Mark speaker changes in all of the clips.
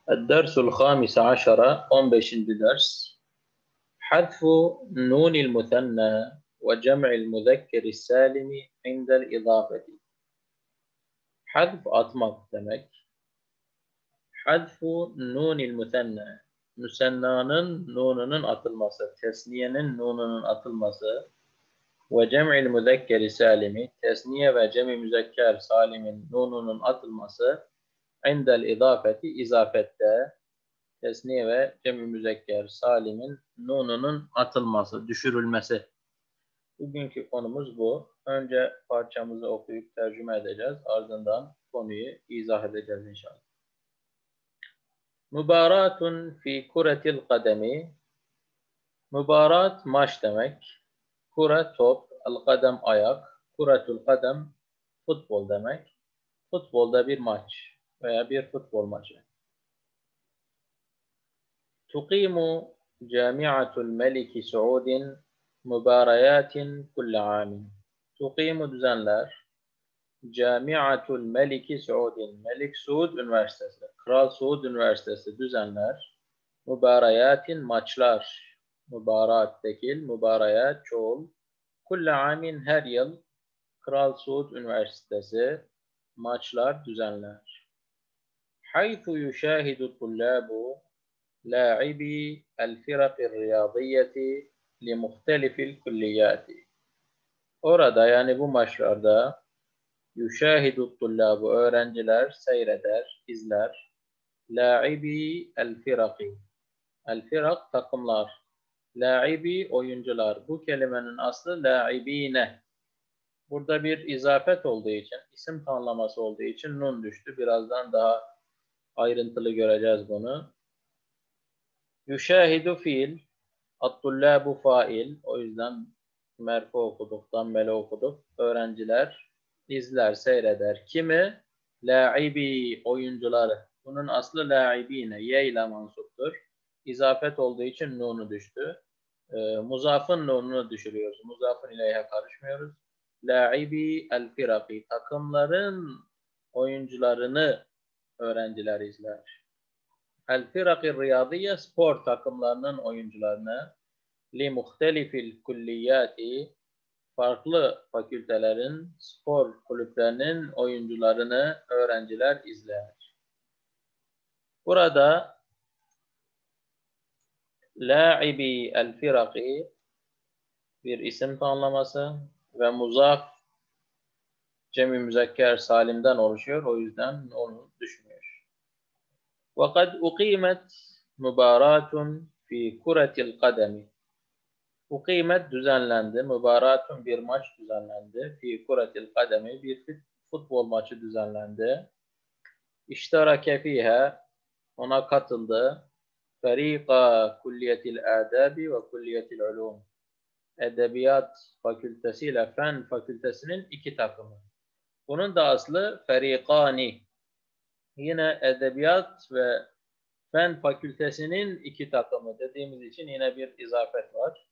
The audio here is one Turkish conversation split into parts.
Speaker 1: الدرس الخامس عشر 15. ders حذف نون المثنى وجمع المذكر السالم عند الإضافة. Hadf atmak demek. Hadfu nunil müthenne. Müsennanın nununun atılması, tesniyenin nununun atılması ve cem'il müzekkeri salimi, tesniye ve cem'i müzekker salimin nununun atılması indel izafeti, izafette tesniye ve cem'i müzekker salimin nununun atılması, düşürülmesi. Bugünkü konumuz bu. Önce parçamızı okuyup tercüme edeceğiz. Ardından konuyu izah edeceğiz inşallah. Mübaratun fi kuretil kademi. Mübarat maç demek. Kure top, el-kadem ayak. Kuretul kadem futbol demek. Futbolda bir maç veya bir futbol maçı. Tuqimu Camiatul Meliki Suudin mübarayatin kulle amin. Tuqimu düzenler. Camiatul Meliki Suudin, Melik Suud Üniversitesi, Kral Suud Üniversitesi düzenler. Mübarayatin maçlar. Mübarat tekil, mübarayat çoğul. Kulle amin her yıl Kral Suud Üniversitesi maçlar düzenler. Haythu yuşahidu tullabu la'ibi el-firakir riyadiyeti li muhtelifil kulliyati. Orada yani bu maçlarda yuşahidu tullabu öğrenciler seyreder, izler. La'ibi el-firaki. El-firak takımlar. La'ibi oyuncular. Bu kelimenin aslı la'ibine. Burada bir izafet olduğu için, isim tanımlaması olduğu için nun düştü. Birazdan daha ayrıntılı göreceğiz bunu. Yuşahidu fiil, at-tullabu fail. O yüzden merfu okuduk, dammeli okuduk. Öğrenciler izler, seyreder. Kimi? La'ibi, oyuncuları. Bunun aslı la'ibine, ye ile mansuptur. İzafet olduğu için nunu düştü. Muzafın nununu düşürüyoruz. Muzafın ileyhe karışmıyoruz. La'ibi el-firaki, takımların oyuncularını öğrenciler izler. El-firakir riyadiye, spor takımlarının oyuncularını. Li muhtelifil kulliyati, farklı fakültelerin spor kulüplerinin oyuncularını öğrenciler izler. Burada la'ibi el-firaki bir isim tanımlaması ve muzaf cem-i müzekker salimden oluşuyor. O yüzden onu düşünüyor. وَقَدْ اُقِيمَتْ مُبَارَاتٌ فِي كُرَةِ الْقَدَمِ. Ukimet düzenlendi. Mübaratun bir maç düzenlendi. Fi kuretil kademi bir futbol maçı düzenlendi. İşterake fiha, ona katıldı. Ferika kulliyetil adabi ve kulliyetil ulum. Edebiyat fakültesi ile fen fakültesinin iki takımı. Bunun da aslı ferikani. Yine edebiyat ve fen fakültesinin iki takımı dediğimiz için yine bir izafet var.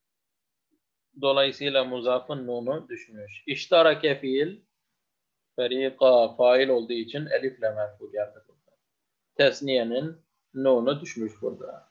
Speaker 1: Dolayısıyla muzafın nunu düşmüş. İştarake fiil, ferika fail olduğu için elifle merfu geldi burada. Tesniyenin nunu düşmüş burada.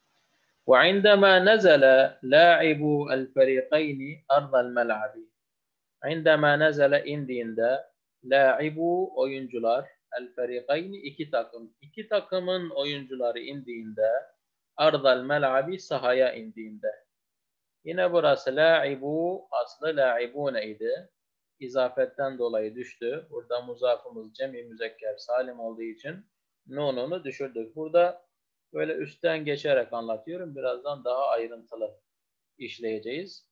Speaker 1: وعندما نزل لاعب الفريقين أرض الملعب. عندما نزل indiğinde laibu oyuncular el-ferikayni iki takım. İki takımın oyuncuları indiğinde ardal mel'abi sahaya indiğinde. Yine burası la'ibu, aslı la'ibune idi. İzafetten dolayı düştü. Burada muzafımız cem-i müzekker salim olduğu için nununu düşürdük. Burada böyle üstten geçerek anlatıyorum. Birazdan daha ayrıntılı işleyeceğiz.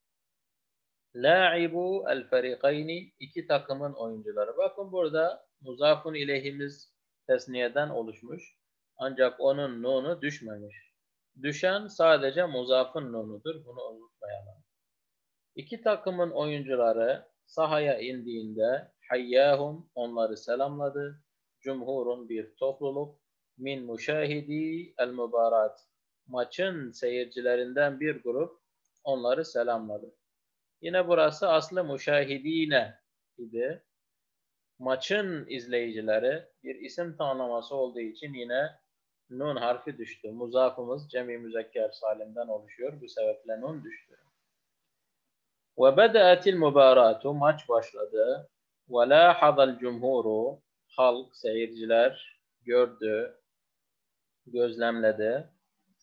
Speaker 1: La'ibu el-ferikayni, iki takımın oyuncuları. Bakın burada muzafun ileyhimiz tesniyeden oluşmuş. Ancak onun nunu düşmemiş. Düşen sadece muzafın nunudur. Bunu unutmayalım. İki takımın oyuncuları sahaya indiğinde hayyahum, onları selamladı. Cumhurun, bir topluluk. Min müşahidi el mübarat, maçın seyircilerinden bir grup onları selamladı. Yine burası aslı müşahidine idi. Maçın izleyicileri bir isim tanımlaması olduğu için yine Nun harfi düştü. Muzafımız cem-i müzekker salimden oluşuyor. Bu sebeple nun düştü. Ve bede'atil mübaratu, maç başladı. Ve lahazal cumhuru, halk, seyirciler gördü, gözlemledi.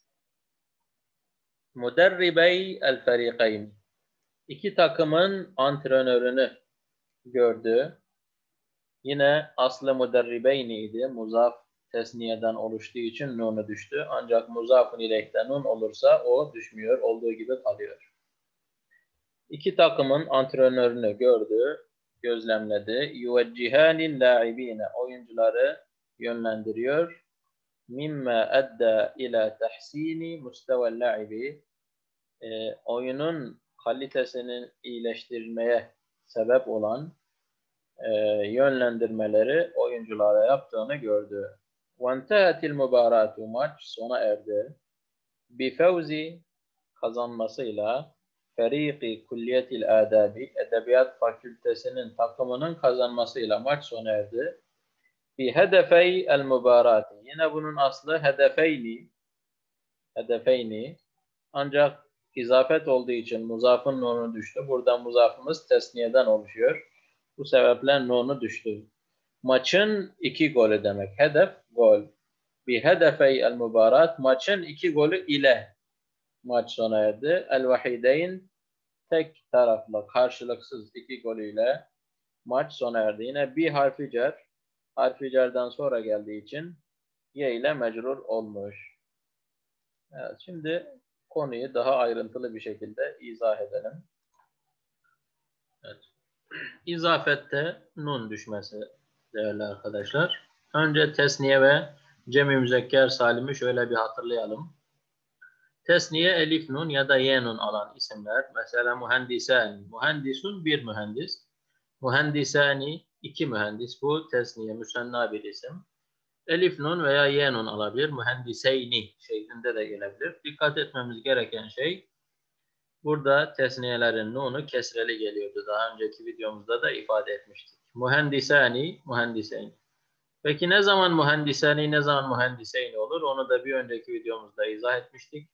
Speaker 1: Muderribey el ferikayn, İki takımın antrenörünü gördü. Yine aslı muderribeyniydi. Muzaf tesniyeden oluştuğu için nunu düştü. Ancak muzafın ileyhte nun olursa o düşmüyor. Olduğu gibi kalıyor. İki takımın antrenörünü gördü, gözlemledi. Yuveccihanil la'ibine, oyuncuları yönlendiriyor. Mimma edda ila tahsini mustevel la'ibi, oyunun kalitesinin iyileştirmeye sebep olan yönlendirmeleri oyunculara yaptığını gördü. وَانْتَهَتِ الْمُبَارَاتُ, maç sona erdi. بِفَوْزِ, kazanmasıyla, Feriki Kulliyetil Adabi, Edebiyat Fakültesinin takımının kazanmasıyla maç sona erdi. Bi hedefey el mübarati, yine bunun aslı hedefeyni, ancak izafet olduğu için muzafın nunu düştü. Burada muzafımız tesniyeden oluşuyor. Bu sebeple nunu düştü. Maçın iki golü demek. Hedef, gol. Bi hedefey el mübarat, maçın iki golü ile maç sona erdi. El vahideyn, tek taraflı, karşılıksız iki golüyle maç sona erdi. Yine bir harfi cer, harfi cerden sonra geldiği için ye ile mecrur olmuş. Evet, şimdi konuyu daha ayrıntılı bir şekilde izah edelim. Evet. İzafette nun düşmesi değerli arkadaşlar. Önce tesniye ve cem-i müzekker salimi şöyle bir hatırlayalım. Tesniye elif nun ya da ye nun alan isimler. Mesela mühendisani. Mühendisun bir mühendis. Mühendisani iki mühendis. Bu tesniye müsenna bir isim. Elif nun veya ye nun alabilir. Mühendiseyni şeklinde de gelebilir. Dikkat etmemiz gereken şey, burada tesniyelerin nunu kesreli geliyordu. Daha önceki videomuzda da ifade etmiştik. Mühendisani, mühendiseyni. Peki ne zaman mühendisani, ne zaman mühendiseyni olur? Onu da bir önceki videomuzda izah etmiştik.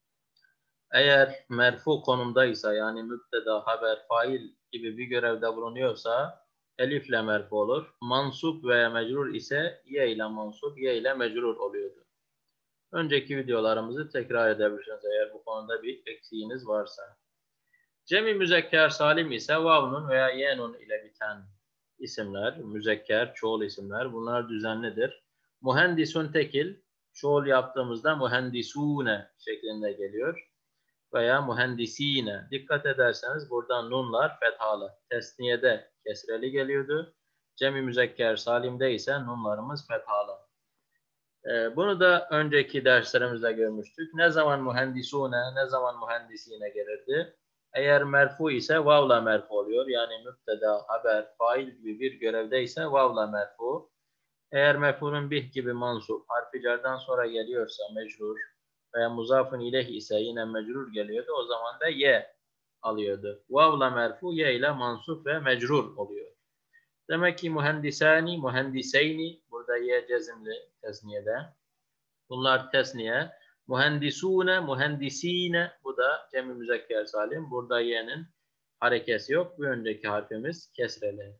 Speaker 1: Eğer merfu konumdaysa, yani mübteda, haber, fail gibi bir görevde bulunuyorsa elifle merfu olur. Mansup veya mecrur ise ye ile mansup, ye ile mecrur oluyordu. Önceki videolarımızı tekrar edebilirsiniz eğer bu konuda bir eksiğiniz varsa. Cem-i müzekker salim ise vavnun veya yenun ile biten isimler, müzekker, çoğul isimler. Bunlar düzenlidir. Mühendisun tekil, çoğul yaptığımızda mühendisune şeklinde geliyor. Veya mühendisine. Dikkat ederseniz burada nunlar fethalı. Tesniyede kesreli geliyordu. Cem-i müzekker salimde ise nunlarımız fethalı. Bunu da önceki derslerimizde görmüştük. Ne zaman mühendisune, ne zaman mühendisine gelirdi? Eğer merfu ise vavla merfu oluyor. Yani mübteda, haber, fail gibi bir görevde ise vavla merfu. Eğer mef'ulün bih gibi mansup, harfi cerden sonra geliyorsa mecrur veya muzafın ileyh ise yine mecrur geliyordu. O zaman da ye alıyordu. Vavla merfu, ye ile mansup ve mecrur oluyor. Demek ki mühendisani, mühendiseyni, burada ye cezimli tesniyede. Bunlar tesniye. Mühendisune, mühendisine, bu da cem-i müzekker salim. Burada ye'nin harekesi yok. Bir önceki harfimiz kesreli.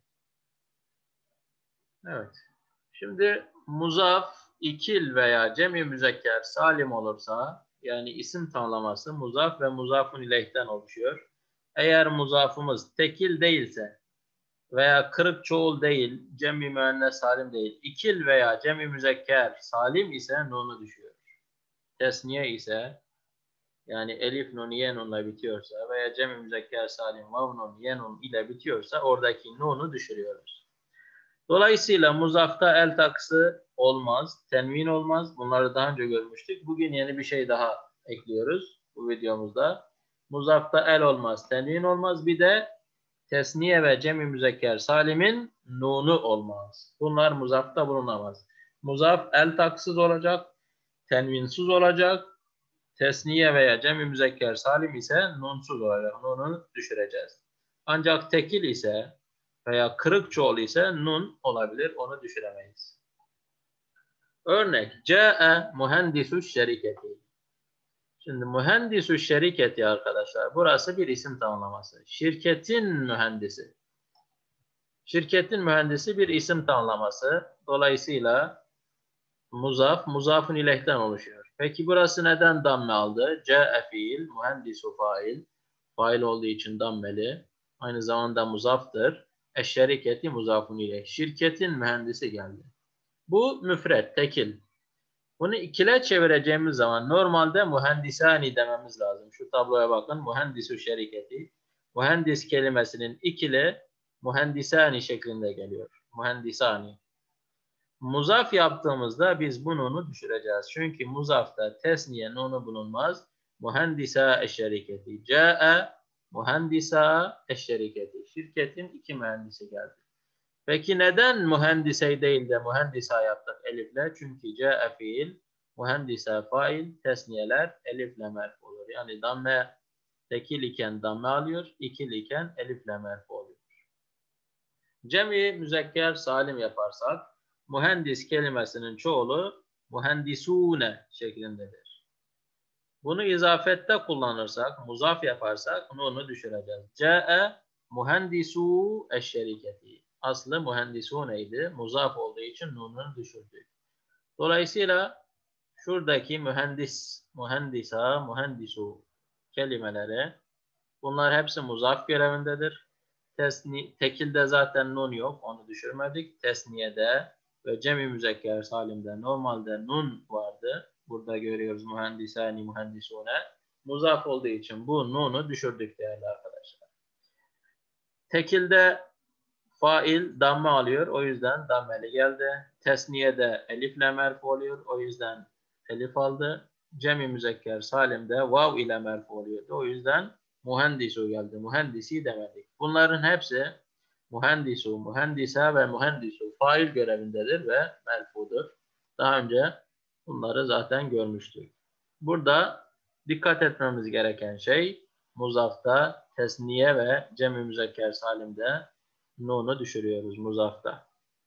Speaker 1: Evet. Şimdi muzaf, ikil veya cem-i müzekker salim olursa, yani isim tanımlaması muzaf ve muzafun ileyhten oluşuyor. Eğer muzafımız tekil değilse veya kırık çoğul değil, cem-i müennes salim değil, ikil veya cem-i müzekker salim ise nunu düşüyor. Tesniye ise, yani elif nun ye nunla bitiyorsa veya cem-i müzekker salim vav nun ye nun ile bitiyorsa oradaki nunu düşürüyoruz. Dolayısıyla muzafta el takısı olmaz, tenvin olmaz. Bunları daha önce görmüştük. Bugün yeni bir şey daha ekliyoruz bu videomuzda. Muzafta el olmaz, tenvin olmaz. Bir de tesniye ve cem-i müzekker salimin nunu olmaz. Bunlar muzafta bulunamaz. Muzaf el takısız olacak, tenvinsiz olacak. Tesniye veya cem-i müzekker salim ise nunsuz olacak. Nunu düşüreceğiz. Ancak tekil ise veya kırık çoğul ise nun olabilir. Onu düşüremeyiz. Örnek. Câe mühendisü şeriketi. Şimdi mühendisü şeriketi arkadaşlar. Burası bir isim tamlaması. Şirketin mühendisi. Şirketin mühendisi bir isim tamlaması. Dolayısıyla muzaf, muzafun ileyh'ten oluşuyor. Peki burası neden damme aldı? Câe fiil, mühendisu fail. Fail olduğu için dammeli. Aynı zamanda muzaftır. Eşşeriketi muzafun ileyh. Şirketin mühendisi geldi. Bu müfret, tekil. Bunu ikile çevireceğimiz zaman normalde mühendisani dememiz lazım. Şu tabloya bakın. Mühendisü şeriketi. Mühendis kelimesinin ikili mühendisani şeklinde geliyor. Mühendisani. Muzaf yaptığımızda biz bu nunu düşüreceğiz. Çünkü muzafta tesniye nunu bulunmaz. Mühendisa eşşeriketi. Câe mühendisa eşşeriketi. Şirketin iki mühendisi geldi. Peki neden mühendise değil de mühendisa yaptık elifle? Çünkü câe fiil, mühendisa fail, tesniyeler elifle merfu olur. Yani damme tekil iken damme alıyor, ikil iken elifle merfu oluyor. Cem-i müzekker salim yaparsak, mühendis kelimesinin çoğulu mühendisune şeklindedir. Bunu izafette kullanırsak, muzaf yaparsak onu düşüreceğiz. Câe mühendisu eşşeriketi. Aslı mühendisuneydi. Muzaf olduğu için nununu düşürdük. Dolayısıyla şuradaki mühendis, mühendisa, mühendisu kelimeleri bunlar hepsi muzaf görevindedir. Tekilde zaten nun yok. Onu düşürmedik. Tesniyede ve cem-i müzekker salimde normalde nun vardı. Burada görüyoruz mühendisani, mühendisune. Muzaf olduğu için bu nunu düşürdük değerli arkadaşlar. Tekilde fail damme alıyor. O yüzden dammeli geldi. Tesniyede elifle merfu oluyor. O yüzden elif aldı. Cem-i müzekker salimde vav ile merfu oluyordu. O yüzden mühendisu geldi. Mühendisi demedik. Bunların hepsi mühendisu, mühendisa ve mühendisu fail görevindedir ve merfudur. Daha önce bunları zaten görmüştük. Burada dikkat etmemiz gereken şey muzafta, tesniye ve cem-i müzekker salimde nunu düşürüyoruz muzafta.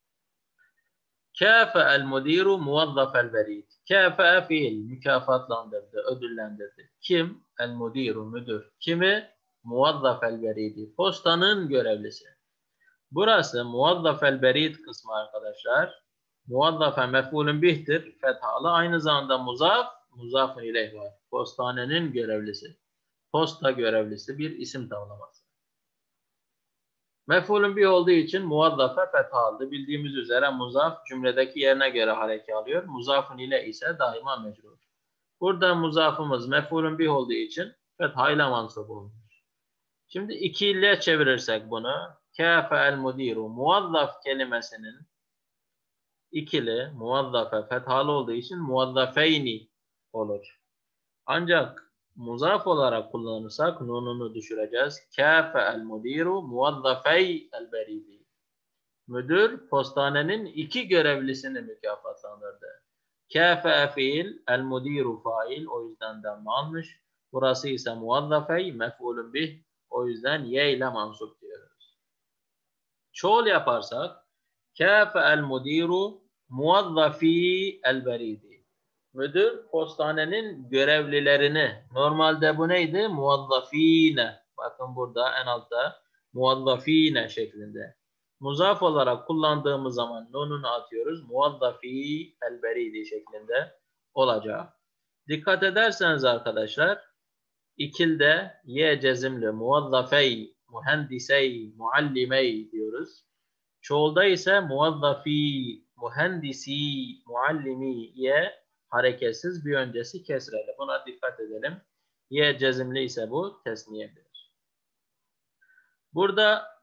Speaker 1: Kâfe'el mudiru muvazzafel berid. Kâfe fiil mükafatlandırdı, ödüllendirdi. Kim? El mudiru müdür. Kimi? Muvazzafel beridi. Postanın görevlisi. Burası muvazzafel berid kısmı arkadaşlar. Muvazzafe mef'ulün bih'tir. Fethalı. Aynı zamanda muzaf, muzafın ileyh var. Postanenin görevlisi. Posta görevlisi bir isim tamlaması. Mef'ulün bih olduğu için muvazzafe fetha aldı. Bildiğimiz üzere muzaf cümledeki yerine göre hareket alıyor. Muzafın ile ise daima mecrur. Burada muzafımız mef'ulün bih olduğu için fetha ile mansub olmuş. Şimdi iki ile çevirirsek bunu kâfe'el mudiru muvazzaf kelimesinin ikili muvazzafe fethalı olduğu için muvazzafeyni olur. Ancak muzaf olarak kullanırsak nununu düşüreceğiz. Kâfe'el mudiru muvazzafey el beridi. Müdür postanenin iki görevlisini mükafatlandırdı. Kâfe fiil, el mudiru fail, o yüzden damme almış. Burası ise muvazzafey, mef'ulun bih, o yüzden ye ile mansup diyoruz. Çoğul yaparsak kâfe el mudiru muvazzafi el beridi. Müdür postanenin görevlilerini. Normalde bu neydi? Muvazzafine. Bakın burada en altta muvazzafine şeklinde. Muzaf olarak kullandığımız zaman nununu atıyoruz. Muvazzafi el beridi şeklinde olacak. Dikkat ederseniz arkadaşlar ikilde ye cezimli muvazzafey, mühendisey, muallimey diyoruz. Çoğulda ise muvazzafi, mühendisi, muallimi ye hareketsiz bir öncesi kesreli. Buna dikkat edelim. Ye cezimli ise bu tesniyedir. Burada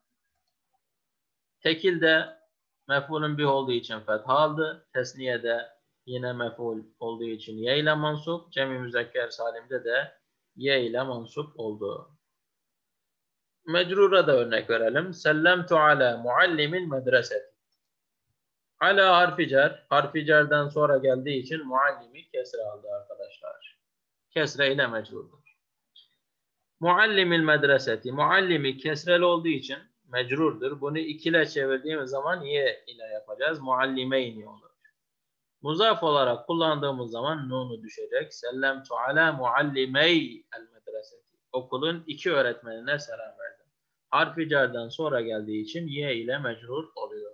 Speaker 1: tekilde mef'ulün bih olduğu için fetha aldı. Tesniyede yine mef'ul olduğu için ye ile mansup. Cem-i müzekker salimde de ye ile mansup oldu. Mecrura da örnek verelim. Sellemtu ala muallimin medreseti. Ala harfi cer. Harfi cerden sonra geldiği için muallimi kesre aldı arkadaşlar. Kesre ile mecrurdur. Muallimil medreseti. Muallimi kesreli olduğu için mecrurdur. Bunu ikile çevirdiğimiz zaman ye ile yapacağız. Muallimeyni olur. Muzaf olarak kullandığımız zaman nunu düşecek. Sellemtu ala muallimey el medreseti. Okulun iki öğretmenine selam verdim. Harfi cerden sonra geldiği için ye ile mecrur oluyor.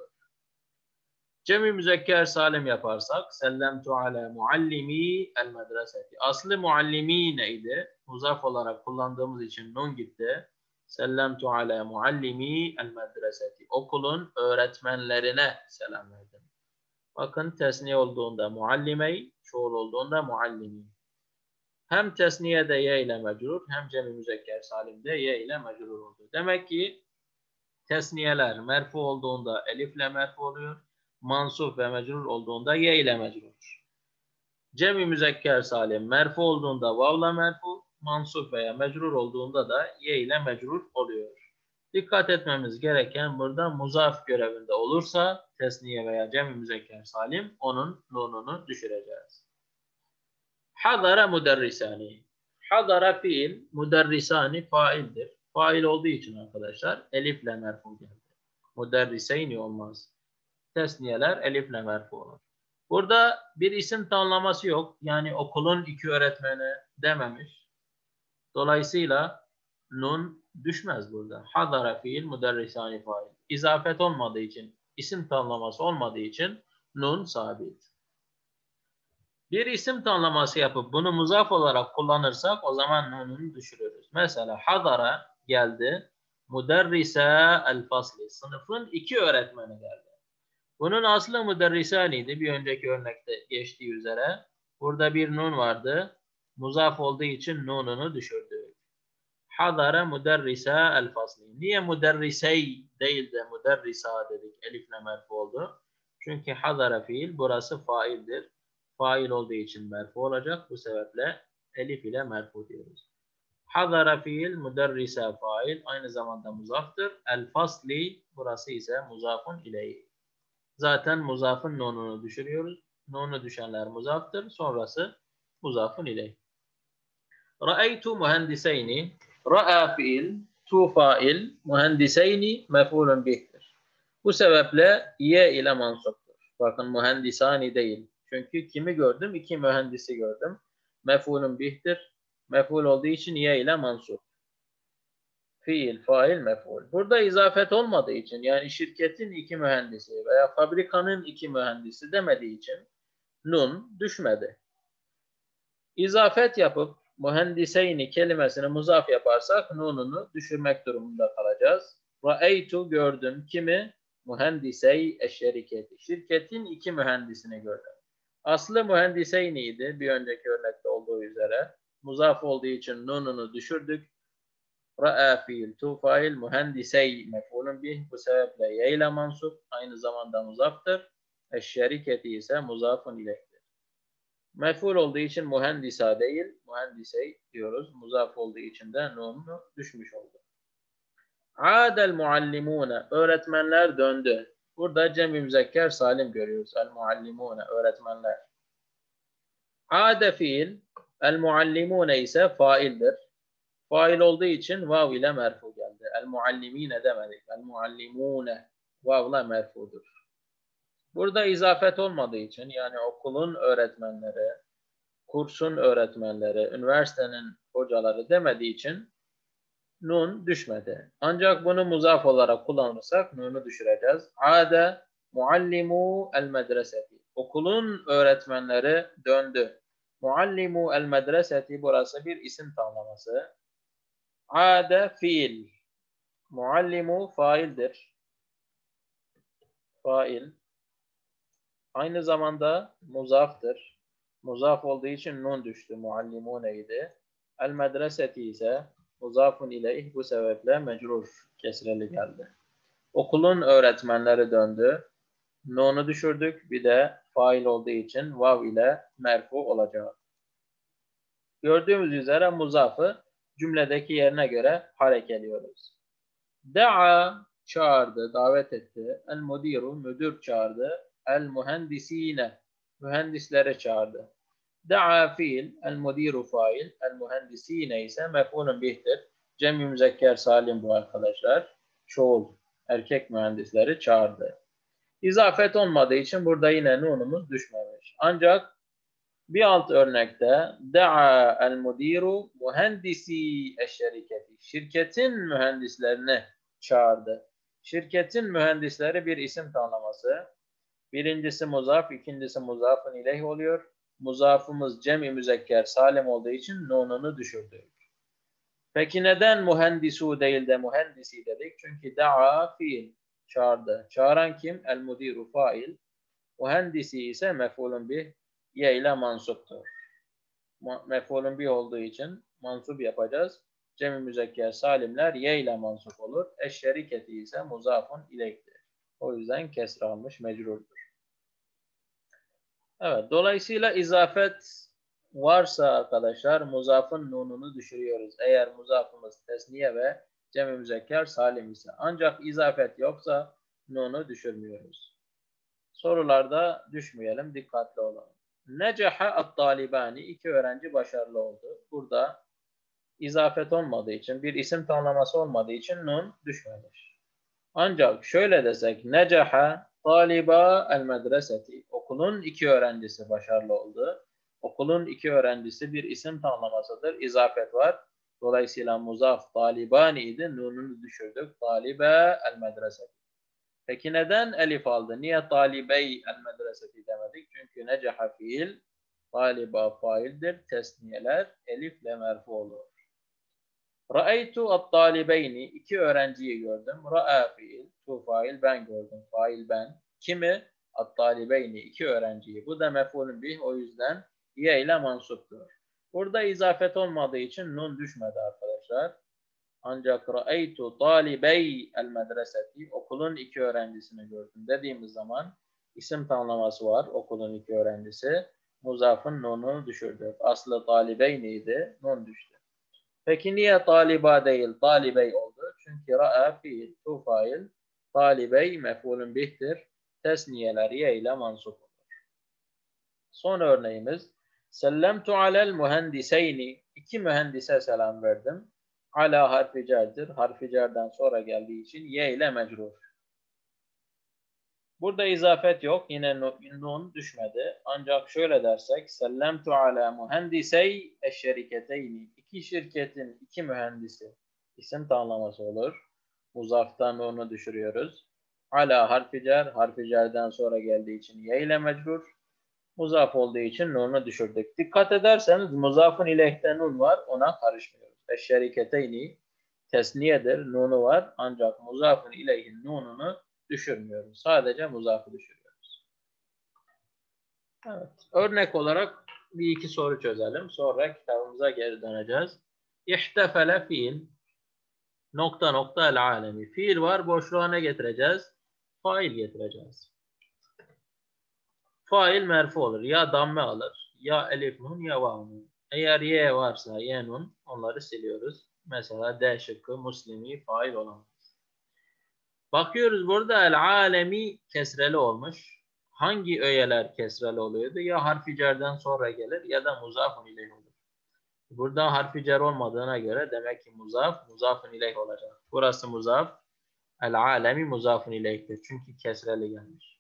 Speaker 1: Cem-i müzekker salim yaparsak sellemtu ala muallimi el medreseti. Aslı muallimi neydi? Muzaf olarak kullandığımız için nun gitti. Sellemtu ala muallimi el medreseti. Okulun öğretmenlerine selam verdim. Bakın tesniye olduğunda muallimey, çoğul olduğunda muallimi. Hem tesniyede ye ile mecrur hem cem-i müzekker salimde ye ile mecrur oldu. Demek ki tesniyeler merfu olduğunda elifle merfu oluyor. Mansuf ve mecrur olduğunda ye ile mecrur. Cem-i müzekker salim merfu olduğunda vavla merfu, mansuf veya mecrur olduğunda da ye ile mecrur oluyor. Dikkat etmemiz gereken burada muzaf görevinde olursa tesniye veya cem-i müzekker salim onun nununu düşüreceğiz. Hadara müderrisani. Hadara fiil, müderrisani faildir. Fail olduğu için arkadaşlar elifle merfu geldi. Müderriseyni olmaz. Tesniyeler elifle merfu olur. Burada bir isim tanımlaması yok. Yani okulun iki öğretmeni dememiş. Dolayısıyla nun düşmez burada. Hadara fiil, müderrisani fail. İzafet olmadığı için, isim tanımlaması olmadığı için nun sabit. Bir isim tanımlaması yapıp bunu muzaf olarak kullanırsak o zaman nununu düşürürüz. Mesela hadara geldi, müderrise el fasli. Sınıfın iki öğretmeni geldi. Bunun aslı müderrisaniydi. Bir önceki örnekte geçtiği üzere. Burada bir nun vardı. Muzaf olduğu için nununu düşürdük. Hadara müderrisa el fasli. Niye müderrisey değil de müderrisa dedik? Elifle merfu oldu. Çünkü hadara fiil burası faildir. Fail olduğu için merfu olacak. Bu sebeple elif ile merfu diyoruz. Hadara fiil, müderrisa fail. Aynı zamanda muzaftır. El fasli burası ise muzafun ileyh. Zaten muzafın nununu düşürüyoruz. Nunu düşenler muzaftır. Sonrası muzafun ileyh. Ra'aytu mühendiseyni. Ra'a fiil, tu fail, mühendiseyni mef'ulun bih'tir. Bu sebeple ye ile mansuptur. Bakın mühendisani değil. Çünkü kimi gördüm? İki mühendisi gördüm. Mef'ulun bih'tir. Mef'ul olduğu için ye ile mansup. Fiil, fail, mef'ul. Burada izafet olmadığı için yani şirketin iki mühendisi veya fabrikanın iki mühendisi demediği için nun düşmedi. İzafet yapıp mühendiseyni kelimesini muzaf yaparsak nununu düşürmek durumunda kalacağız. Ra'eytu gördüm. Kimi? Mühendisey eşşeriketi. Şirketin iki mühendisini gördüm. Aslı mühendiseyniydi bir önceki örnekte olduğu üzere. Muzaf olduğu için nununu düşürdük. Ra'a fiil, tu fail, mühendisey mef'ulun bih. Bu sebeple yeyle mansup. Aynı zamanda muzaftır. Eşşeriketi ise muzafun ileyhtir. Mef'ul olduğu için mühendisa değil, mühendisey diyoruz. Muzaf olduğu için de nun'u düşmüş oldu. Adel muallimune, öğretmenler döndü. Burada cem-i müzekker salim görüyoruz. El muallimune, öğretmenler. Ade fiil, el muallimune ise faildir. Fail olduğu için vav ile merfu geldi. El muallimine demedik. El muallimune vavla merfudur. Burada izafet olmadığı için yani okulun öğretmenleri, kursun öğretmenleri, üniversitenin hocaları demediği için nun düşmedi. Ancak bunu muzaf olarak kullanırsak nunu düşüreceğiz. Ade muallimu el medreseti. Okulun öğretmenleri döndü. Muallimu el medreseti burası bir isim tanımlaması. Ade fiil. Muallimu faildir. Fail. Aynı zamanda muzaftır. Muzaf olduğu için nun düştü. Muallimuneydi. El medreseti ise muzafun ileyh, bu sebeple mecrur kesreli geldi. Okulun öğretmenleri döndü. Nun'u düşürdük. Bir de fail olduğu için vav ile merfu olacak. Gördüğümüz üzere muzafı cümledeki yerine göre harekeliyoruz. Da'a çağırdı, davet etti. El mudiru müdür çağırdı. El mühendisine mühendisleri çağırdı. Da'a fiil, el mudiru fail, el mühendisine ise mef'ulun bih'tir. Cem-i müzekker salim bu arkadaşlar. Çoğul erkek mühendisleri çağırdı. İzafet olmadığı için burada yine nunumuz düşmemiş. Ancak bir alt örnekte da'a el mudiru mühendisi eşşeriketi. Şirketin mühendislerini çağırdı. Şirketin mühendisleri bir isim tanımlaması. Birincisi muzaf, ikincisi muzafın ileyh oluyor. Muzafımız cem-i müzekker salim olduğu için nununu düşürdük. Peki neden mühendisu değil de mühendisi dedik? Çünkü da'a fiil, çağırdı. Çağıran kim? El mudiru fail. Mühendisi ise mef'ulun bih, ye ile mansuptur. Mef'ulun bih olduğu için mansup yapacağız. Cem-i müzekker salimler ye ile mansup olur. Eşşeriketi ise muzafun ileyhtir. O yüzden kesre almış, mecrurdur. Evet, dolayısıyla izafet varsa arkadaşlar muzafın nununu düşürüyoruz. Eğer muzafımız tesniye ve cem-i müzekker salim ise. Ancak izafet yoksa nunu düşürmüyoruz. Sorularda düşmeyelim, dikkatli olalım. Necaha at-talibani, iki öğrenci başarılı oldu. Burada izafet olmadığı için, bir isim tanımlaması olmadığı için nun düşmemiş. Ancak şöyle desek, necaha taliba el medreseti, okulun iki öğrencisi başarılı oldu. Okulun iki öğrencisi bir isim tanımlamasıdır. İzafet var. Dolayısıyla muzaf talibani idi. Nununu düşürdük. Talibe el medreseti. Peki neden elif aldı? Niye talibey el medreseti demedik? Çünkü necaha fiil, taliba faildir. Tesniyeler elifle merfu olur. Ra'aytu at-talibeyni, iki öğrenciyi gördüm. Ra'a fiil, tu fail, ben gördüm. Fail ben. Kimi? At-talibeyni, iki öğrenciyi. Bu da mef'ulün bih, o yüzden ye ile mansuptur. Burada izafet olmadığı için nun düşmedi arkadaşlar. Ancak ra'aytu talibey el medreseti, okulun iki öğrencisini gördüm dediğimiz zaman isim tanımlaması var, okulun iki öğrencisi. Muzafın nununu düşürdük. Aslı talibeyniydi, nun düştü. Peki niye taliba değil, talibey oldu? Çünkü ra'a fiil, tu fail, talibey mef'ulün bihtir. Tesniyeler ye ile mansup olur. Son örneğimiz, sellemtu alel mühendiseyni, iki mühendise selam verdim. Ala harfi cerdir. Harfi cerden sonra geldiği için ye ile mecrur. Burada izafet yok. Yine nun düşmedi. Ancak şöyle dersek, sellemtu ala mühendisey eşşeriketeyni. İki şirketin iki mühendisi. İsim tanımlaması olur. Muzaftan nunu düşürüyoruz. Ala harfi cer. Harfi cerden sonra geldiği için ye ile mecrur. Muzaf olduğu için nunu düşürdük. Dikkat ederseniz muzafın ileyhte nun var. Ona karışmıyoruz. Eşşeriketeyni tesniyedir. Nunu var. Ancak muzafın ileyhin nununu düşürmüyoruz. Sadece muzafı düşürüyoruz. Evet. Örnek olarak bir iki soru çözelim. Sonra kitabımıza geri döneceğiz. İhtefele fiil nokta nokta el alemi. Fiil var. Boşluğa ne getireceğiz? Fail getireceğiz. Fail merfu olur. Ya damme alır. Ya elif nun ya vav nun. Eğer ye varsa ye nun onları siliyoruz. Mesela D şıkkı muslimi fail olamaz. Bakıyoruz burada el alemi kesreli olmuş. Hangi öğeler kesreli oluyordu? Ya harfi cerden sonra gelir ya da muzafun ileyh olur. Burada harfi cer olmadığına göre demek ki muzafun ileyh olacak. Burası muzaf. El alemi muzafun ileyhtir. Çünkü kesreli gelmiş.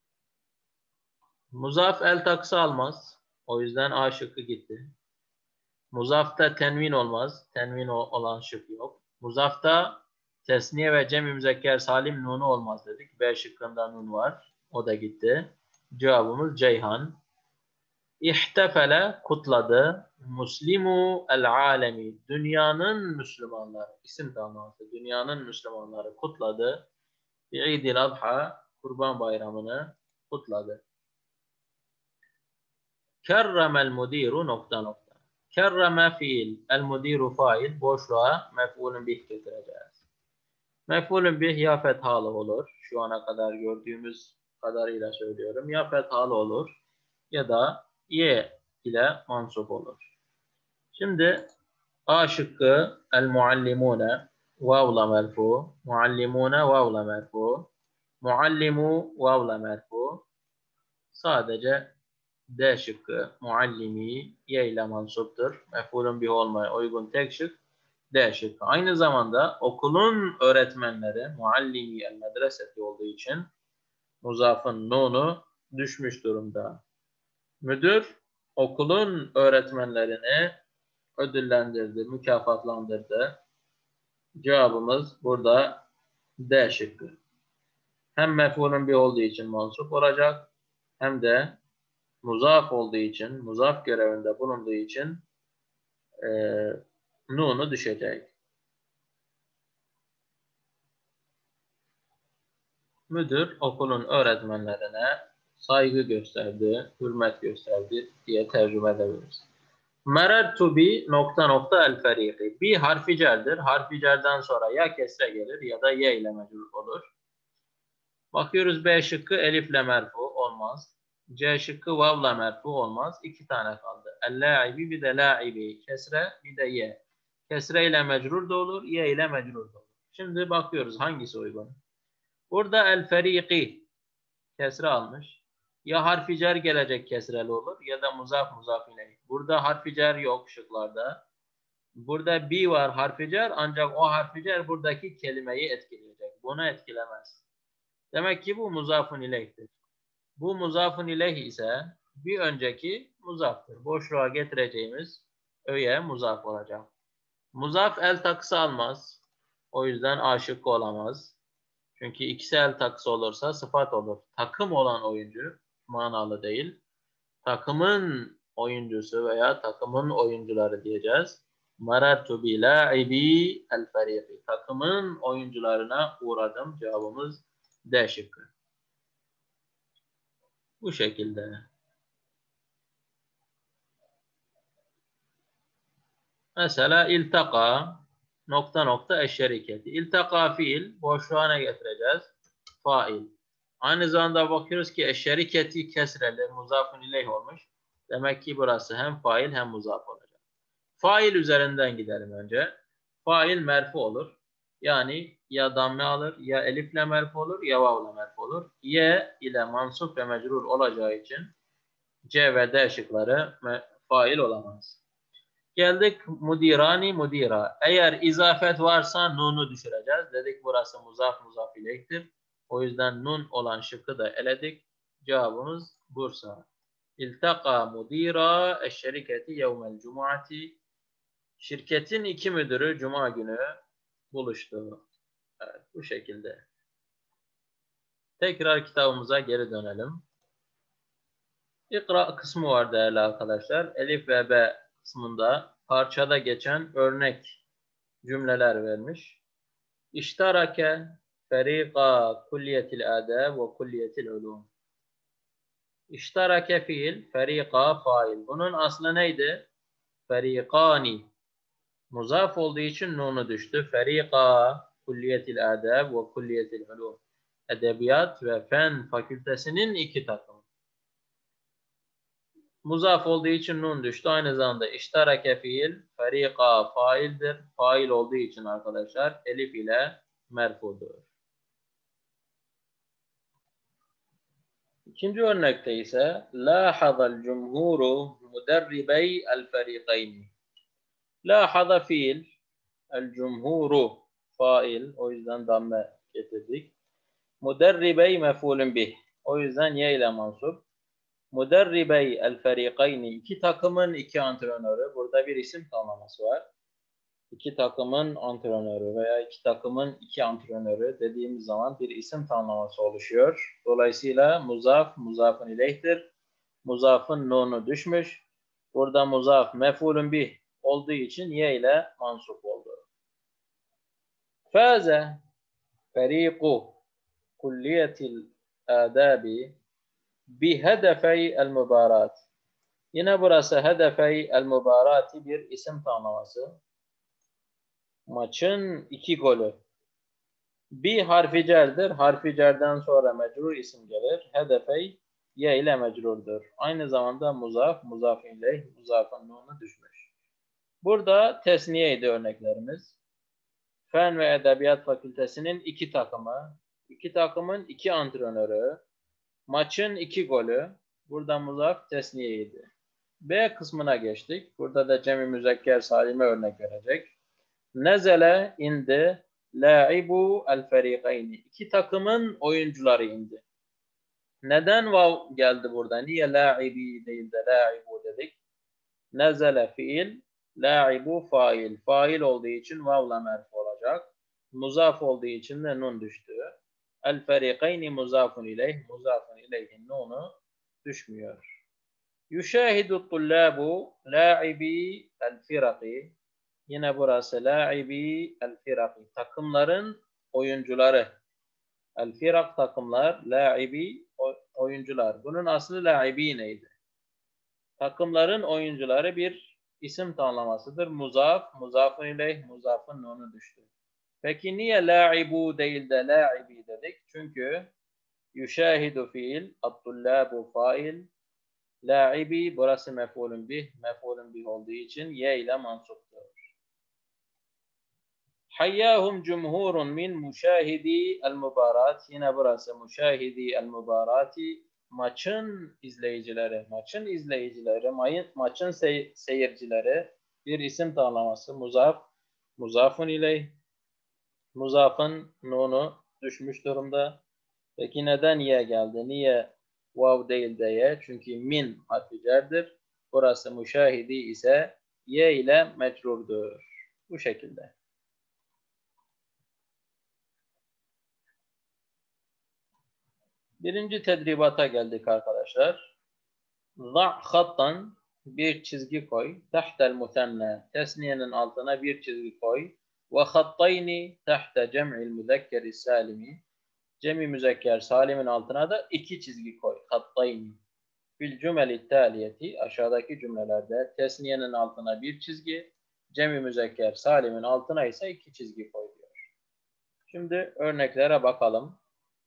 Speaker 1: Muzaf el taksı almaz. O yüzden A şıkkı gitti. Muzafta tenvin olmaz. Tenvin olan şık yok. Muzafta tesniye ve cem-i müzekker salim nunu olmaz dedik. B şıkkında nun var. O da gitti. Cevabımız Ceyhan. İhtefele kutladı. Muslimu el alemi. Dünyanın Müslümanları. İsim tanımlaması. Dünyanın Müslümanları kutladı. İdil Adha. Kurban Bayramı'nı kutladı. Kerremel mudiru nokta nokta. Kerreme fiil, el mudiru fail, boşluğa mef'ulün bih getireceğiz. Mef'ulün bih ya fethalı olur. Şu ana kadar gördüğümüz kadarıyla söylüyorum. Ya fethalı olur ya da ye ile mansup olur. Şimdi A şıkkı el muallimune vavla merfu. Muallimune vavla merfu. Muallimu vavla merfu. Sadece D şıkkı muallimi ye ile mansuptur. Mef'ulün bih olmaya uygun tek şık D şıkkı. Aynı zamanda okulun öğretmenleri muallimi el medreseti olduğu için Muzafın nunu düşmüş durumda. Müdür okulun öğretmenlerini ödüllendirdi, mükafatlandırdı. Cevabımız burada D şıkkı. Hem mef'ulün bir olduğu için mansup olacak, hem de muzaf olduğu için, muzaf görevinde bulunduğu için nunu düşecek. Müdür okulun öğretmenlerine saygı gösterdi, hürmet gösterdi diye tercüme edebiliriz. Merertu bi nokta nokta el feriki. Bi harfi cerdir. Harfi cerden sonra ya kesre gelir ya da ye ile mecrur olur. Bakıyoruz B şıkkı elifle merfu olmaz. C şıkkı vavla merfu olmaz. 2 tane kaldı. El-la'ibi bir de la'ibi. Kesre bir de ye. Kesre ile mecrur da olur, ye ile mecrur da olur. Şimdi bakıyoruz hangisi uygun. Burada el-feriki kesre almış. Ya harfi cer gelecek kesreli olur ya da muzaf muzaf ile. Burada harfi cer yok şıklarda. Burada bi var harfi cer ancak o harfi cer buradaki kelimeyi etkileyecek. Bunu etkilemez. Demek ki bu muzafun ileyhtir. Bu muzafun ileyh ise bir önceki muzaftır. Boşluğa getireceğimiz öğe muzaf olacak. Muzaf el takısı almaz. O yüzden A şıkkı olamaz. Çünkü ikisi el takısı olursa sıfat olur. Takım olan oyuncu manalı değil. Takımın oyuncusu veya takımın oyuncuları diyeceğiz. Marartu bi la'ibi el feriki. Takımın oyuncularına uğradım. Cevabımız D şıkkı. Bu şekilde. Mesela iltaka nokta nokta eşşeriketi. İltaka fiil. Boşluğa ne getireceğiz? Fail. Aynı zamanda bakıyoruz ki eşşeriketi kesreli muzafun ileyh olmuş. Demek ki burası hem fail hem muzaf olacak. Fail üzerinden gidelim önce. Fail merfu olur. Yani ya damme alır, ya elifle merfu olur, ya vavla merfu olur. Y ile mansup ve mecrur olacağı için C ve D şıkları fail olamaz. Geldik mudirani mudira. Eğer izafet varsa nunu düşüreceğiz. Dedik burası muzaf muzaf ileyhtir. O yüzden nun olan şıkkı da eledik. Cevabımız Bursa. İltaka mudira eşşeriketi yevmel cum'ati. Şirketin 2 müdürü cuma günü buluştu. Evet, bu şekilde. Tekrar kitabımıza geri dönelim. İkra kısmı var değerli arkadaşlar. Elif ve B kısmında parçada geçen örnek cümleler vermiş. İştarake ferika kulliyetil adab ve kulliyetil ulum. İştarake fiil, ferika fail. Bunun aslı neydi? Ferikani. Muzaf olduğu için nunu düştü. Ferika kulliyetil adab ve kulliyetil ulum. Edebiyat ve fen fakültesinin 2 takımı. Muzaf olduğu için nun düştü. Aynı zamanda iştarake fiil, ferika faildir. Fail olduğu için arkadaşlar elif ile merfudur. İkinci örnekte ise lahazal cumhuru muderribey el ferikayni. Lahaza fiil, el cumhuru fail. O yüzden damme getirdik. Muderribey mef'ulün bih. O yüzden ye ile mansup. Muderribey el ferikayni. 2 takımın 2 antrenörü. Burada bir isim tanımlaması var. 2 takımın antrenörü veya 2 takımın 2 antrenörü dediğimiz zaman bir isim tanımlaması oluşuyor. Dolayısıyla muzaf, muzafın ileyhtir. Muzafın nunu düşmüş. Burada muzaf mef'ulün bih olduğu için ye ile mansup oldu. Faze feriqu kulliyetil adabi bi hedefey el mübarat. Yine burası hedefey el mübarati bir isim tanımlaması. Maçın 2 golü. Bir harfi cerdir. Harfi cerden sonra mecrur isim gelir. Hedefey ye ile mecrurdur. Aynı zamanda muzaf, muzaf ile muzafın nunu düşmüş. Burada tesniyeydi örneklerimiz. Fen ve Edebiyat Fakültesinin 2 takımı, 2 takımın 2 antrenörü, maçın 2 golü. Burada muzaf tesniyeydi. B kısmına geçtik. Burada da cem-i müzekker salime örnek verecek. Nezele indi la'ibu el ferikayni. 2 takımın oyuncuları indi. Neden vav geldi burada? Niye la'ibi değil de la'ibu dedik? Nezele fiil, la'ibu fail. Fail olduğu için vavla merfu olacak. Muzaf olduğu için de nun düştü. El ferikayni muzafun ileyh. Muzafun ileyhin nunu düşmüyor. Yüşahidu tullabu la'ibi el firaki. Yine burası la'ibi el firaki. Takımların oyuncuları. El firak takımlar, la'ibi oyuncular. Bunun aslı la'ibi neydi? Takımların oyuncuları bir isim tanımlamasıdır. Muzaf, muzafun ileyh, muzafın nunu düştü. Peki niye la'ibu değil de la'ibi dedik? Çünkü yüşahidu fiil, at-tullabu fail, la'ibi burası mef'ulun bih olduğu için ye ile mansuptur. Hayyahum cumhurun min müşahidi el-mübarat. Yine burası müşahidi el-mübarati. Maçın izleyicileri, maçın seyircileri bir isim tanımlaması. Muzaf, muzafun ileyh. Muzafın nunu düşmüş durumda. Peki neden ye geldi? Niye vav değil de ye? Çünkü min harfi cerdir. Burası müşahidi ise ye ile mecrurdur. Bu şekilde. Birinci tedribata geldik arkadaşlar. Za' hattan bir çizgi koy. Tahtel muthenne tesniyenin altına bir çizgi koy. Ve hattayni tahte cem'il müzekkeri salimi cem'i müzekker salimin altına da iki çizgi koy. Hattayni. Fil cümeli taliyeti aşağıdaki cümlelerde tesniyenin altına bir çizgi, cem'i müzekker salimin altına ise iki çizgi koy diyor. Şimdi örneklere bakalım.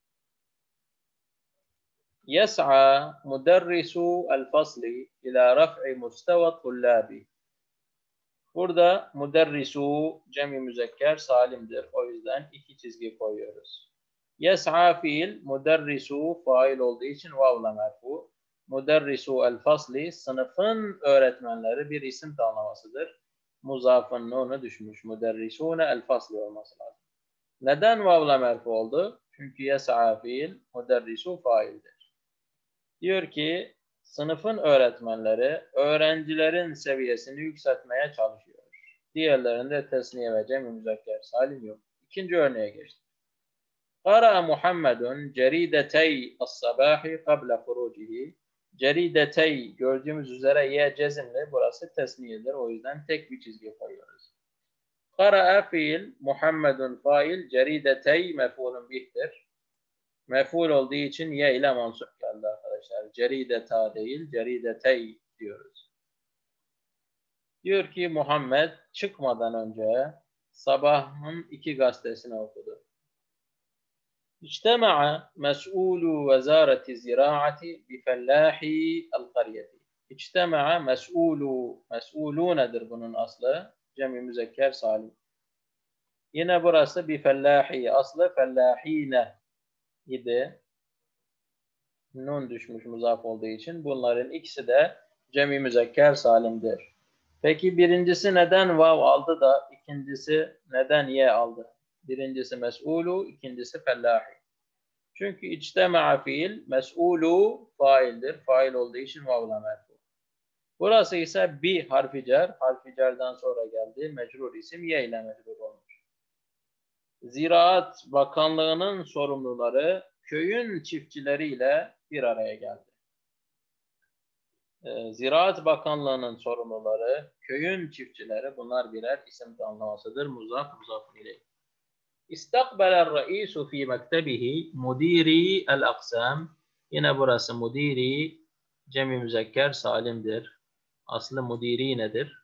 Speaker 1: يسعى مدرس الفصل إلى رفع مستوى الطلاب. Burada müderrisu cemi müzekker salimdir. O yüzden iki çizgi koyuyoruz. Yes'a fiil, müderrisu fail olduğu için vavla merfu. Müderrisu el fasli sınıfın öğretmenleri bir isim tanımlamasıdır. Muzafın nunu düşmüş. Müderrisune el fasli olması lazım. Neden vavla merfu oldu? Çünkü yes'a fiil, müderrisu faildir. Diyor ki sınıfın öğretmenleri öğrencilerin seviyesini yükseltmeye çalışıyor. Diğerlerinde tesniye ve cem-i müzekker salim yok. İkinci örneğe geçtik. Qara Muhammedun ceridetey as-sabahi qabla furucihi. Ceridetey gördüğümüz üzere ye cezimli. Burası tesniyedir. O yüzden tek bir çizgi koyuyoruz. Qara fiil, Muhammedun fail, ceridetey mef'ulun bih'tir. Mef'ul olduğu için ye ile mansup geldi arkadaşlar. Cerideta değil, ceridetey diyoruz. Diyor ki Muhammed çıkmadan önce sabahın iki gazetesini okudu. İçtema'a mes'ulu vezareti ziraati bi fellahi el-qariyeti. İçtema'a mes'ulu, mes'ulu nedir bunun aslı? Cem-i müzekker salim. Yine burası bi fellahi, aslı fellahine idi. Nun düşmüş muzaf olduğu için. Bunların ikisi de cem-i müzekker salimdir. Peki birincisi neden vav aldı da ikincisi neden ye aldı? Birincisi mes'ulu, ikincisi fellahi. Çünkü içtema'a fiil, mes'ulu faildir. Fail olduğu için vavla merfu. Burası ise bi harfi cer. Harfi cerden sonra geldi. Mecrur isim ye ile mecrur olmuş. Ziraat Bakanlığı'nın sorumluları köyün çiftçileriyle bir araya geldi. Ziraat Bakanlığı'nın sorumluları, köyün çiftçileri, bunlar birer isim tanımlamasıdır. Muzaf, muzafun ileyh. İstakbel'er reisu fi mektebihi mudiri el-aksam. Yine burası mudiri, cem-i müzekker salimdir. Aslı mudiri nedir?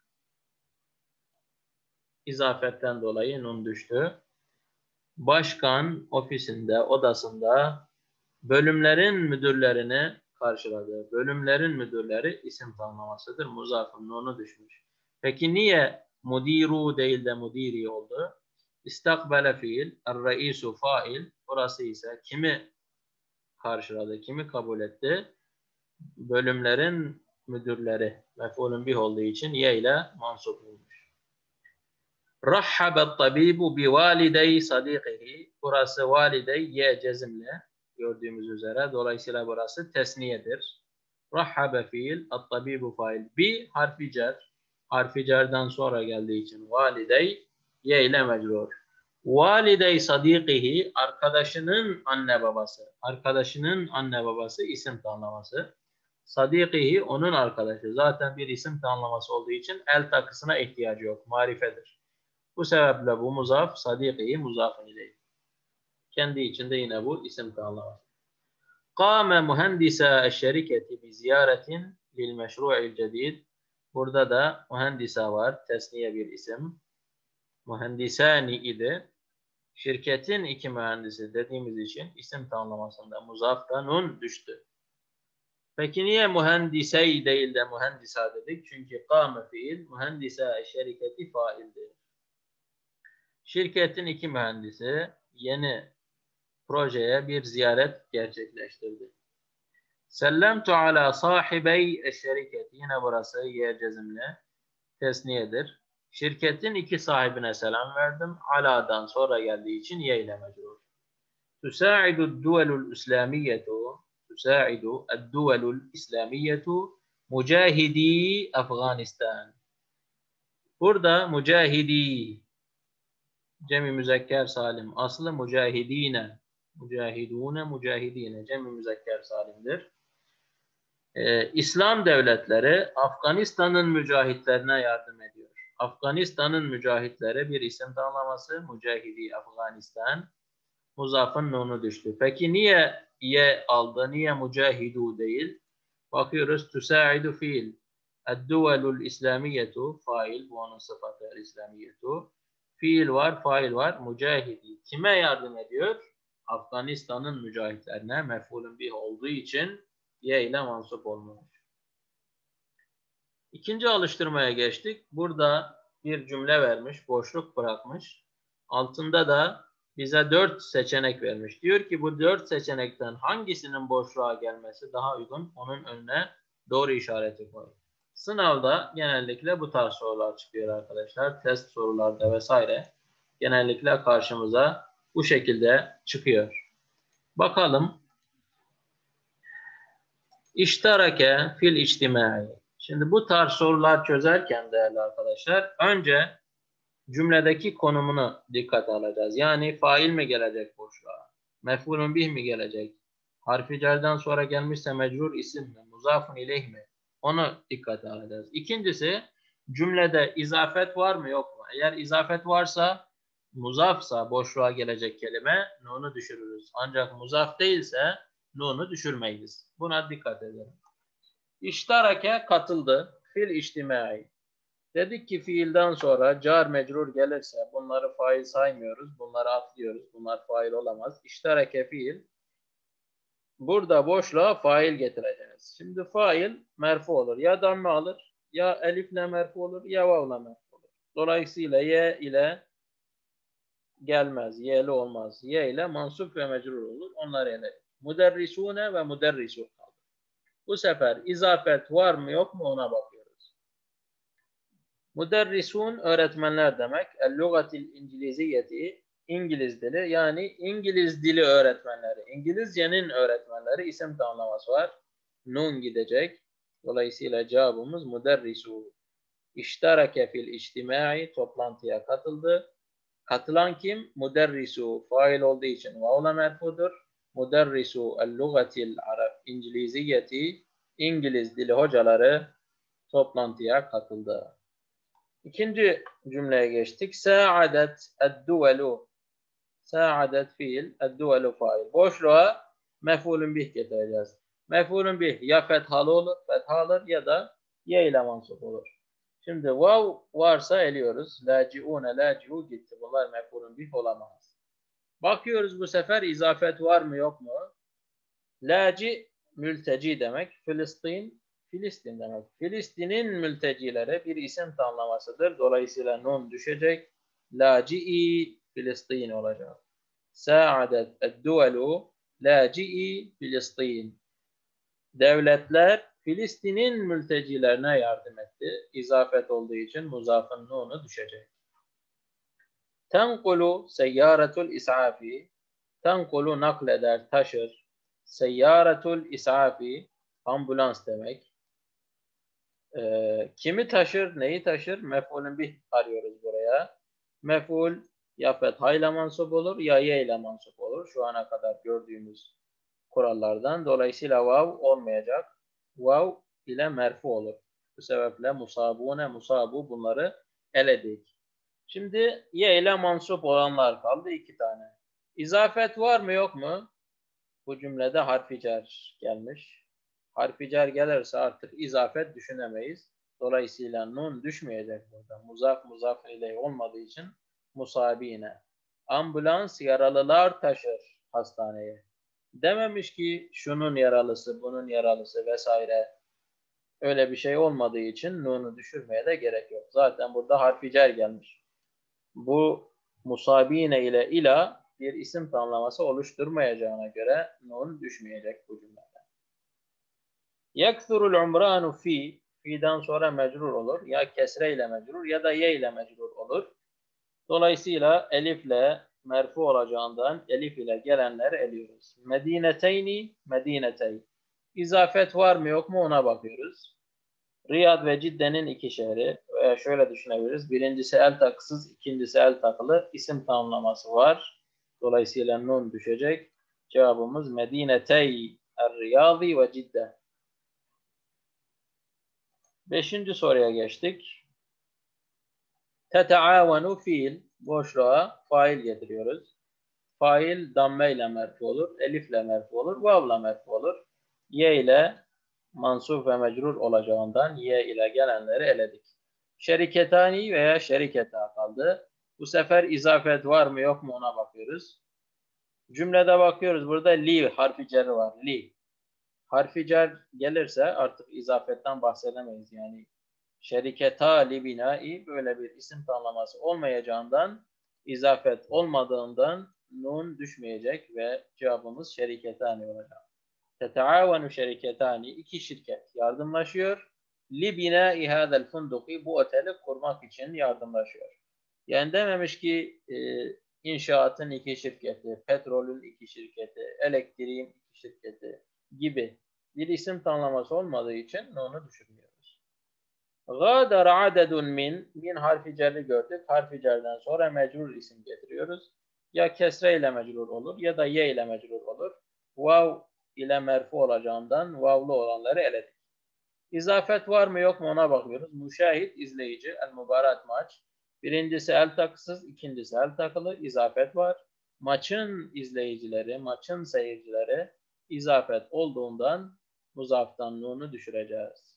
Speaker 1: İzafetten dolayı nun düştü. Başkan ofisinde, odasında bölümlerin müdürlerini karşıladı. Bölümlerin müdürleri isim tanımlamasıdır. Muzafın nunu düşmüş. Peki niye mudiru değil de mudiri oldu? İstakbele fiil, er-reisu fail. Burası ise kimi karşıladı, kimi kabul etti? Bölümlerin müdürleri. Mef'ulun bih olduğu için ye ile mansup olmuş. Rahhabet tabibu bi validey sadiqihi. Burası validey ye cezimle. gördüğümüz üzere. Dolayısıyla burası tesniyedir. Rahhabe fiil, at-tabibu fail. Bi harfi cer. Harfi cerden sonra geldiği için validey ye ile mecrur. Validey sadikihi arkadaşının anne babası. Arkadaşının anne babası isim tanımlaması. Sadikihi onun arkadaşı. Zaten bir isim tanımlaması olduğu için el takısına ihtiyacı yok. Marifedir. Bu sebeple bu muzaf sadikihi muzafın ileyh. Kendi içinde yine bu isim tanımlaması. Kâme mühendise şeriketi bi ziyaretin lil meşru'il cedid. Burada da mühendisa var. Tesniye bir isim. Mühendisani idi. Şirketin iki mühendisi dediğimiz için isim tanımlamasında muzafta nun düştü. Peki niye mühendisey değil de mühendisa dedik? Çünkü kâme fiil, mühendise şeriketi faildir. Şirketin iki mühendisi yeni projeye bir ziyaret gerçekleştirdi. Sellemtu ala sahibey şeriket. Yine burası yer cezimli tesniyedir. Şirketin iki sahibine selam verdim. Ala'dan sonra geldiği için ye ile mecrur. Tüsa'idu duvelul İslamiyetu tüsa'idu duvelul İslamiyetu mücahidi Afganistan. Burada mücahidi cem-i müzekker salim. Aslı mücahidine. Mücahidune, mücahidine. Cem-i müzekker salimdir. İslam devletleri Afganistan'ın mücahitlerine yardım ediyor. Afganistan'ın mücahitleri bir isim tanımlaması. Mücahidi Afganistan. Muzafın nunu düştü. Peki niye ye aldı? Niye mücahidu değil? Bakıyoruz. Tüsa'idu fiil. Edduvelul İslamiyetu fail. Bu onun sıfatı İslamiyetu. Fiil var, fail var. Mücahidi. Kime yardım ediyor? Afganistan'ın mücahitlerine mef'ulün bih olduğu için ye ile mansup olmuş. İkinci alıştırmaya geçtik. Burada bir cümle vermiş, boşluk bırakmış. Altında da bize 4 seçenek vermiş. Diyor ki bu 4 seçenekten hangisinin boşluğa gelmesi daha uygun? Onun önüne doğru işareti koy. Sınavda genellikle bu tarz sorular çıkıyor arkadaşlar. Test sorularda vesaire genellikle karşımıza bu şekilde çıkıyor. Bakalım. İştarake fil içtimai. Şimdi bu tarz sorular çözerken değerli arkadaşlar önce cümledeki konumunu dikkate alacağız. Yani fail mi gelecek boşluğa? Mef'ulun bih mi gelecek? Harfi cerden sonra gelmişse mecrur isim mi? Muzafun ileyh mi? Onu dikkate alacağız. İkincisi cümlede izafet var mı yok mu? Eğer izafet varsa muzafsa boşluğa gelecek kelime nunu düşürürüz. Ancak muzaf değilse nunu düşürmeyiz. Buna dikkat edelim. İştarake katıldı. Fil içtimai. Dedik ki fiilden sonra car mecrur gelirse bunları fail saymıyoruz. Bunları atlıyoruz. Bunlar fail olamaz. İştarake fiil. Burada boşluğa fail getireceğiz. Şimdi fail merfu olur. Ya damme alır, ya elifle merfu olur, ya vavla merfu olur. Dolayısıyla ye ile gelmez. Ye'li olmaz. Ye ile mansup ve mecrur olur. Onlar ele. Müderrisune ve müderrisu kaldı. Bu sefer izafet var mı yok mu ona bakıyoruz. Müderrisun öğretmenler demek. El-lugatil İngiliziyeti İngiliz dili yani İngiliz dili öğretmenleri. İngilizcenin öğretmenleri isim tanımlaması var. Nun gidecek. Dolayısıyla cevabımız müderrisu. İştarake fil içtimai toplantıya katıldı. Katılan kim? Müderrisu. Fail olduğu için vavla merfudur. Müderrisu el-lugatil İngiliziyeti İngiliz dili hocaları toplantıya katıldı. İkinci cümleye geçtik. Sa'adet ed-duvelu. Sa'adet fiil, ed-duvelu fail. Boşluğa mef'ulün bih getireceğiz. Mef'ulün bih ya fethalı olur, fethalı ya da ye ile mansup olur. Şimdi vav varsa eliyoruz. Laciune, laciu gitti. Bunlar mef'ulün bih olamaz. Bakıyoruz bu sefer izafet var mı yok mu? Laci mülteci demek. Filistin demek. Filistin'in mültecileri bir isim tanımlamasıdır. Dolayısıyla nun düşecek. Laci'i Filistin olacak. Sa'adet ed-duvelu laci'i Filistin. Devletler Filistin'in mültecilerine yardım etti. İzafet olduğu için muzafın nunu düşecek. Tenkulu seyyaretul is'afi. Tenkulu nakleder, taşır. Seyyaratul isafi ambulans demek. Kimi taşır, neyi taşır? Mef'ulün bih arıyoruz buraya. Mef'ul ya fethayla mansup olur ya ye ile mansup olur. Şu ana kadar gördüğümüz kurallardan. Dolayısıyla vav olmayacak. Vav ile merfu olur. Bu sebeple musabune, musabu bunları eledik. Şimdi ye ile mansup olanlar kaldı 2 tane. İzafet var mı yok mu? Bu cümlede harfi cer gelmiş. Harfi cer gelirse artık izafet düşünemeyiz. Dolayısıyla nun düşmeyecek burada. Muzaf muzaf ileyh olmadığı için musabine. Ambulans yaralılar taşır hastaneye. Dememiş ki şunun yaralısı, bunun yaralısı vesaire. Öyle bir şey olmadığı için nunu düşürmeye de gerek yok. Zaten burada harfi cer gelmiş. Bu musabine ile ila bir isim tanımlaması oluşturmayacağına göre nun düşmeyecek bu cümlede. Yekthurul umranu fi'den sonra mecrur olur. Ya kesre ile mecrur ya da ye ile mecrur olur. Dolayısıyla elifle merfu olacağından elif ile gelenleri eliyoruz. Medineteyni, medinetey. İzafet var mı yok mu ona bakıyoruz. Riyad ve Cidde'nin 2 şehri. Veya şöyle düşünebiliriz. Birincisi el takısız, ikincisi el takılı. İsim tamlaması var. Dolayısıyla nun düşecek. Cevabımız Medinetey er-Riyadi ve Cidde. 5. soruya geçtik. Teteavenu fiil. Boşluğa fail getiriyoruz. Fail damme ile merfu olur. Elif ile merfu olur. Vavla merfu olur. Ye ile mansuf ve mecrur olacağından ye ile gelenleri eledik. Şeriketani veya şeriketa kaldı. Bu sefer izafet var mı yok mu ona bakıyoruz. Cümlede bakıyoruz. Burada li harfi cer var. Li. Harfi cer gelirse artık izafetten bahsedemeyiz. Yani şeriketa li binai böyle bir isim tanımlaması olmayacağından izafet olmadığından nun düşmeyecek ve cevabımız şeriketani olacak. Teteavenu şeriketani 2 şirket yardımlaşıyor. Li binai hadel funduki bu oteli kurmak için yardımlaşıyor. Yani dememiş ki inşaatın 2 şirketi, petrolün 2 şirketi, elektriğin 2 şirketi gibi bir isim tanımlaması olmadığı için onu düşürmüyoruz. Gâdar adedun min harfi cerri gördük. Harfi cerden sonra mecrur isim getiriyoruz. Ya kesre ile mecrur olur ya da ye ile mecrur olur. Vav ile merfu olacağından vavlu olanları eledik. İzafet var mı yok mu ona bakıyoruz. Müşahit, izleyici, el-mübarat maç. Birincisi el takısız, ikincisi el takılı. İzafet var. Maçın izleyicileri, maçın seyircileri izafet olduğundan muzaftan nunu düşüreceğiz.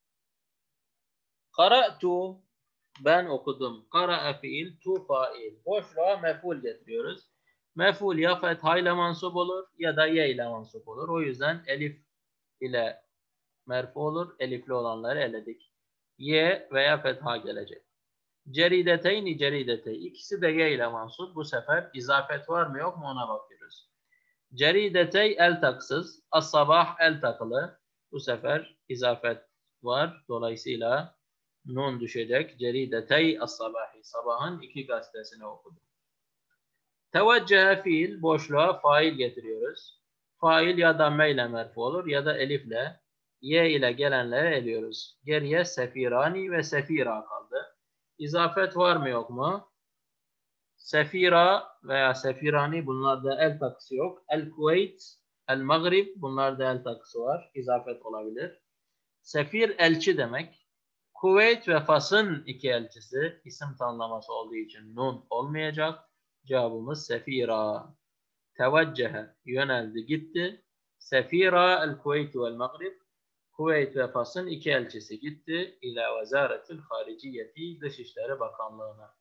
Speaker 1: Qara'tu ben okudum. Qara'a fiil, tu fail. Boşluğa mef'ul getiriyoruz. Mef'ul ya fethayla mansup olur ya da ye ile mansup olur. O yüzden elif ile merfu olur. Elifli olanları eledik. Ye veya fetha gelecek. Cerideteyni ceridetey. İkisi de ye ile mansup. Bu sefer izafet var mı yok mu ona bakıyoruz. Ceridetey el taksız. As-sabah el takılı. Bu sefer izafet var. Dolayısıyla nun düşecek. Ceridetey as-sabahi. Sabahın 2 gazetesini okudum. Teveccehe fiil boşluğa fail getiriyoruz. Fail ya damme ile merfu olur ya da elifle ye ile gelenleri eliyoruz. Geriye sefirani ve sefira kaldı. İzafet var mı yok mu? Sefira veya sefirani bunlarda el takısı yok. El-Kuveyt, El-Maghrib bunlarda el takısı var. İzafet olabilir. Sefir elçi demek. Kuveyt ve Fas'ın 2 elçisi isim tanımlaması olduğu için nun olmayacak. Cevabımız sefira. Teveccehe yöneldi gitti. Sefira el-Kuveyt ve el-Maghrib Kuveyt ve Fas'ın 2 elçisi gitti. İlâ vezaretil hariciyeti Dışişleri Bakanlığı'na.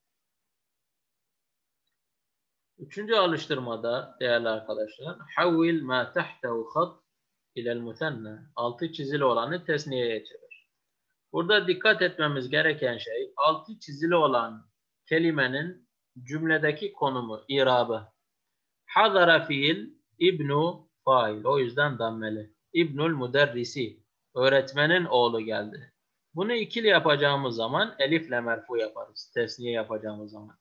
Speaker 1: 3. alıştırmada değerli arkadaşlar havvil ma tahtehu khat ilel mutenne altı çizili olanı tesniyeye çevir. Burada dikkat etmemiz gereken şey altı çizili olan kelimenin cümledeki konumu, irabı. Hadara fiil ibnu fail. O yüzden dammeli. İbnul müderrisi. Öğretmenin oğlu geldi. Bunu ikili yapacağımız zaman elifle merfu yaparız. Tesniye yapacağımız zaman.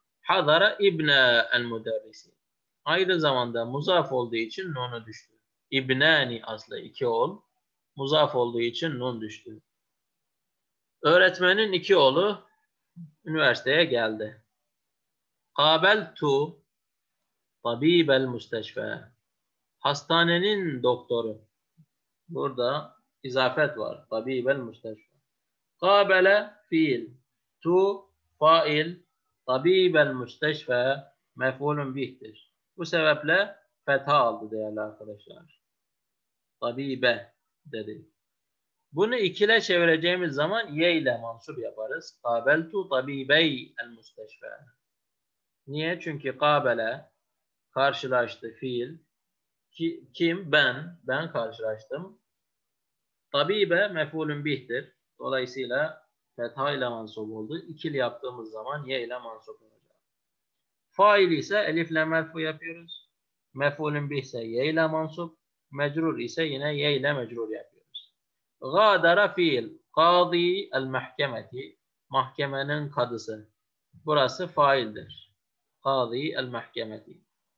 Speaker 1: Hadara ibne el müderrisi. Aynı zamanda muzaf olduğu için nunu düştü. İbnani aslı 2 oğul. Muzaf olduğu için nun düştü. Öğretmenin 2 oğlu üniversiteye geldi. Kabeltu tabibel müsteşfe. Hastanenin doktoru. Burada izafet var. Tabibel müsteşfe. Kabele fiil. Tu fail. Tabibel müsteşfe mef'ulun bih'tir. Bu sebeple fetha aldı değerli arkadaşlar. Tabibe dedi. Bunu ikile çevireceğimiz zaman ye ile mansup yaparız. Kabeltu tabibey el müsteşfe. Niye? Çünkü kabele karşılaştı fiil. Kim? Ben. Ben karşılaştım. Tabibe mef'ulün bih'tir. Dolayısıyla fetha ile mansup oldu. İkili yaptığımız zaman ye ile mansup olacak. Fail ise elifle merfu yapıyoruz. Mef'ulün bih ise ye ile mansup. Mecrur ise yine ye ile mecrur yapıyoruz. Gâdara fiil. Kâzi el mahkemeti. Mahkemenin kadısı. Burası faildir. Kâzi el mahkemeti.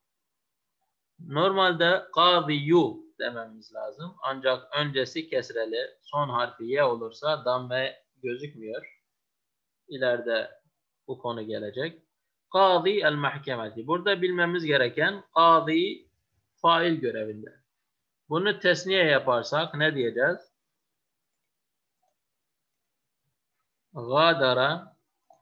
Speaker 1: Normalde kâziyu dememiz lazım. Ancak öncesi kesreli, son harfi ye olursa damme gözükmüyor. İleride bu konu gelecek. Kâzi el mahkemeti. Burada bilmemiz gereken kâzi fail görevinde. Bunu tesniye yaparsak ne diyeceğiz? Gâdara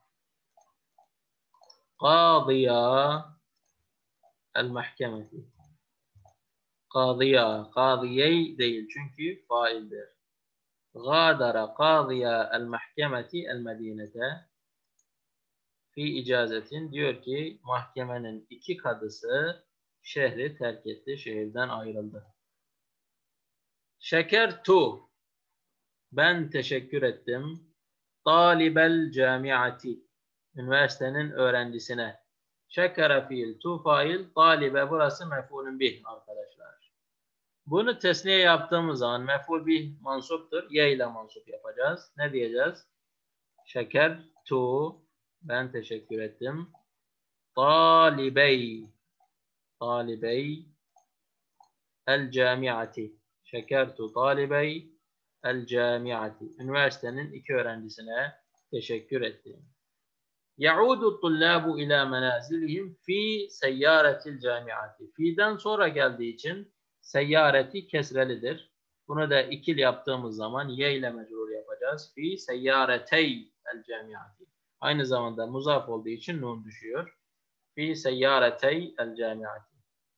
Speaker 1: kâziya el mahkemeti. Kâziya, kâziyey değil çünkü faildir. Gâdara kâziya el mahkemeti el medinete fi icazetin diyor ki mahkemenin 2 kadısı şehri terk etti, şehirden ayrıldı. Şekertu ben teşekkür ettim. Talibel camiati üniversitenin öğrencisine. Şekere fiil, tu fail, talibe burası mef'ulün bih arkadaşlar. Bunu tesniye yaptığımız zaman mef'ul bih mansuptur. Ye ile mansup yapacağız. Ne diyeceğiz? Şeker tu ben teşekkür ettim. Talibey el camiati. Şekertu talibey el camiati. Üniversitenin 2 öğrencisine teşekkür ettim. Yaudu tullabu ila menazilihim fi seyyâretil camiati. Fi'den sonra geldiği için seyyareti kesrelidir. Bunu da ikil yaptığımız zaman ye ile mecrur yapacağız. Fi seyyâretey el camiati. Aynı zamanda muzaf olduğu için nun düşüyor. Fi seyyâretey el camiati.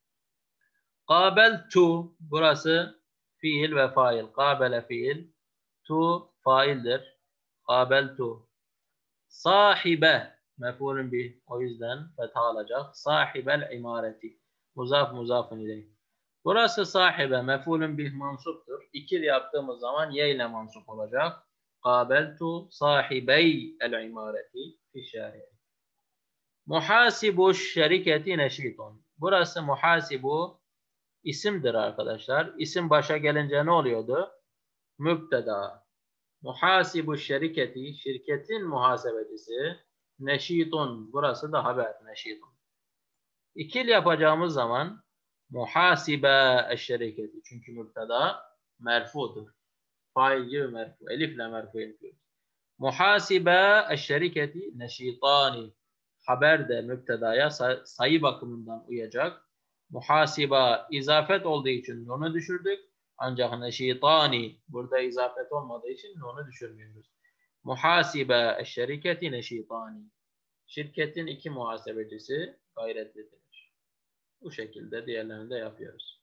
Speaker 1: Kabeltu burası fiil ve fail. Kabele fiil. Tu faildir. Kabeltu. Sahibe mef'ulün bih. O yüzden fetha alacak. Sahibel imareti. Muzafın ileyh. Burası sahibe mef'ulün bih mansuptur. İkil yaptığımız zaman ye ile mansup olacak. Kabeltu sahibey el imareti fi şari'i. Muhasibu şeriketi neşitun. Burası muhasibu isimdir arkadaşlar. İsim başa gelince ne oluyordu? Mübteda. Muhasibu şeriketi, şirketin muhasebecisi. Neşitun, burası da haber, neşitun. İkil yapacağımız zaman muhasibe şeriketi. Çünkü mübteda merfudur. Fail gibi merfu, elifle merfu yapıyoruz. Muhasibe şeriketi neşitani. Haber de mübtedaya sayı bakımından uyacak. Muhasiba izafet olduğu için onu düşürdük. Ancak neşitani burada izafet olmadığı için onu düşürmüyoruz. Muhasibe şeriketi neşitani. Şirketin 2 muhasebecisi gayretlidir. Bu şekilde diğerlerini de yapıyoruz.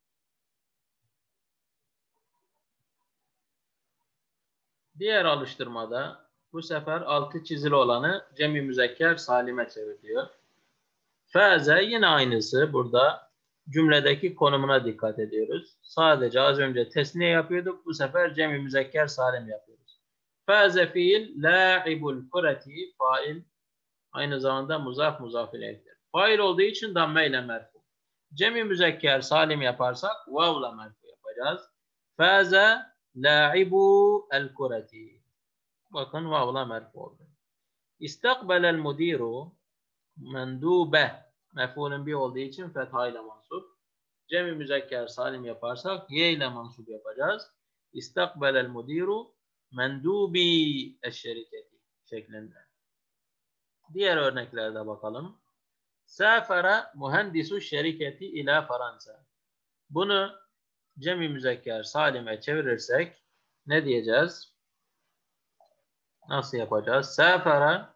Speaker 1: Diğer alıştırmada bu sefer altı çizili olanı cem-i müzekker salime çevriliyor. Faze yine aynısı. Burada cümledeki konumuna dikkat ediyoruz. Sadece az önce tesniye yapıyorduk. Bu sefer cem-i müzekker salim yapıyoruz. Faze fiil, la'ibul kureti fail. Aynı zamanda muzaf ileyhtir. Fail olduğu için damme ile merfu. Cem-i müzekker salim yaparsak vavla merfu yapacağız. Faze la'ibu el kureti. Bakın vavla merfu oldu. İstakbelel mudiru mendube mef'ulün bir olduğu için fetha ile mansup. Cem-i müzekker salim yaparsak ye ile mansup yapacağız. İstakbelel mudiru mendubi eşşeriketi şeklinde. Diğer örneklerde bakalım. Safara mühendisu şeriketi ila Fransa. Bunu cem-i müzekker salime çevirirsek ne diyeceğiz? Nasıl yapacağız? Safara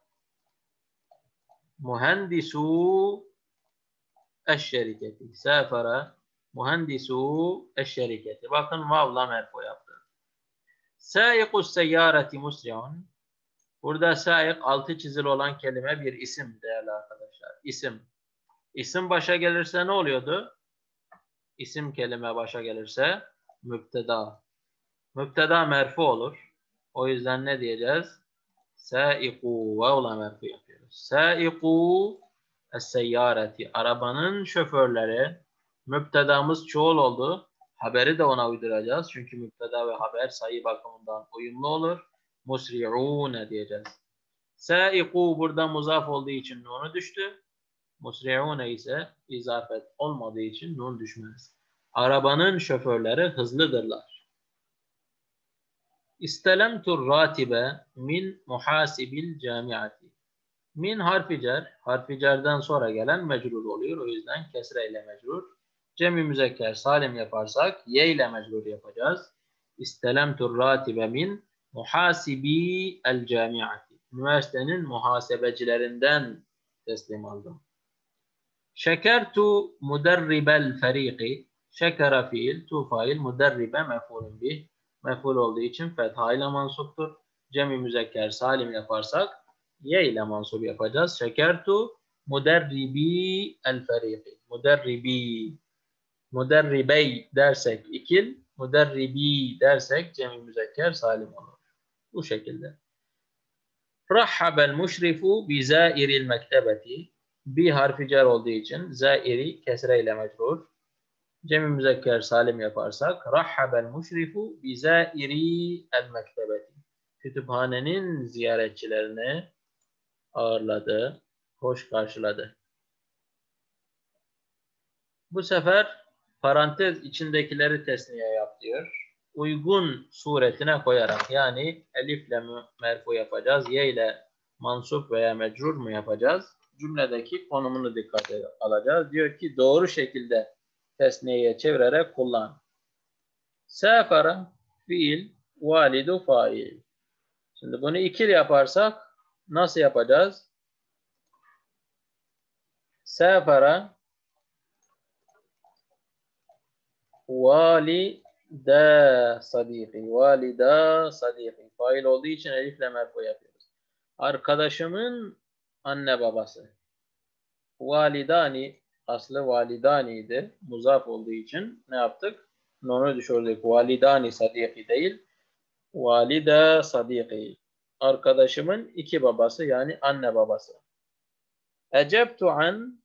Speaker 1: mühendisu eşşeriketi. Safara mühendisu eşşeriketi. Bakın vavla merfu yaptı. Sâikus seyyareti musri'un. Burada sâik altı çizili olan kelime bir isim değerli arkadaşlar. İsim. İsim başa gelirse ne oluyordu? İsim kelime başa gelirse müpteda. Müpteda merfu olur. O yüzden ne diyeceğiz? Sâiku vavla merfu yapıyoruz. Sâiku es-seyyareti. Arabanın şoförleri. Müptedamız çoğul oldu. Haberi de ona uyduracağız. Çünkü müpteda ve haber sayı bakımından uyumlu olur. Musri'ûne diyeceğiz. Sâiku burada muzaf olduğu için nunu düştü. Musri'ûne ise izafet olmadığı için nun düşmez. Arabanın şoförleri hızlıdırlar. İstelemtur ratibe min muhasibil camiati. Min harfi cer, harfi cerden sonra gelen mecrur oluyor. O yüzden kesre ile mecrur. Cem-i müzekker salim yaparsak ye ile mecrur yapacağız. İstelemtur ratibe min muhasibi el camiati. Üniversitenin muhasebecilerinden teslim aldım. Şekertu muderribel feriki. Şekera fiil, tu fail, muderribe mef'ulun bih. Mef'ul olduğu için fetha ile mansuptur. Cem-i müzekker salim yaparsak ye ile mansup yapacağız. Şekertu muderribi el feriki. Muderribi. Muderribey dersek ikil, muderribi dersek cem-i müzekker salim olur. Bu şekilde. Rahhabel müşrifu bi zairil mektebeti. Bir harfi cer olduğu için zairi kesre ile mecrur. Cem-i müzekker salim yaparsak rahhabel müşrifu bi zairi el mektebeti. Kütüphanenin ziyaretçilerini ağırladı, hoş karşıladı. Bu sefer parantez içindekileri tesniye yap diyor. Uygun suretine koyarak yani elifle merfu yapacağız, ye ile mansup veya mecrur mu yapacağız? Cümledeki konumunu dikkate alacağız. Diyor ki doğru şekilde tesniyeye çevirerek kullan. Sefara fiil, validu fail. Şimdi bunu ikili yaparsak nasıl yapacağız? Sefara valida sadiki. Valida sadiki. Fail olduğu için elifle merfu yapıyoruz. Arkadaşımın anne babası. Validani aslı validani'ydi. Muzaf olduğu için ne yaptık? Nunu düşürdük. Validani sadiki değil. Valida sadiki. Arkadaşımın iki babası yani anne babası. Ecebtu an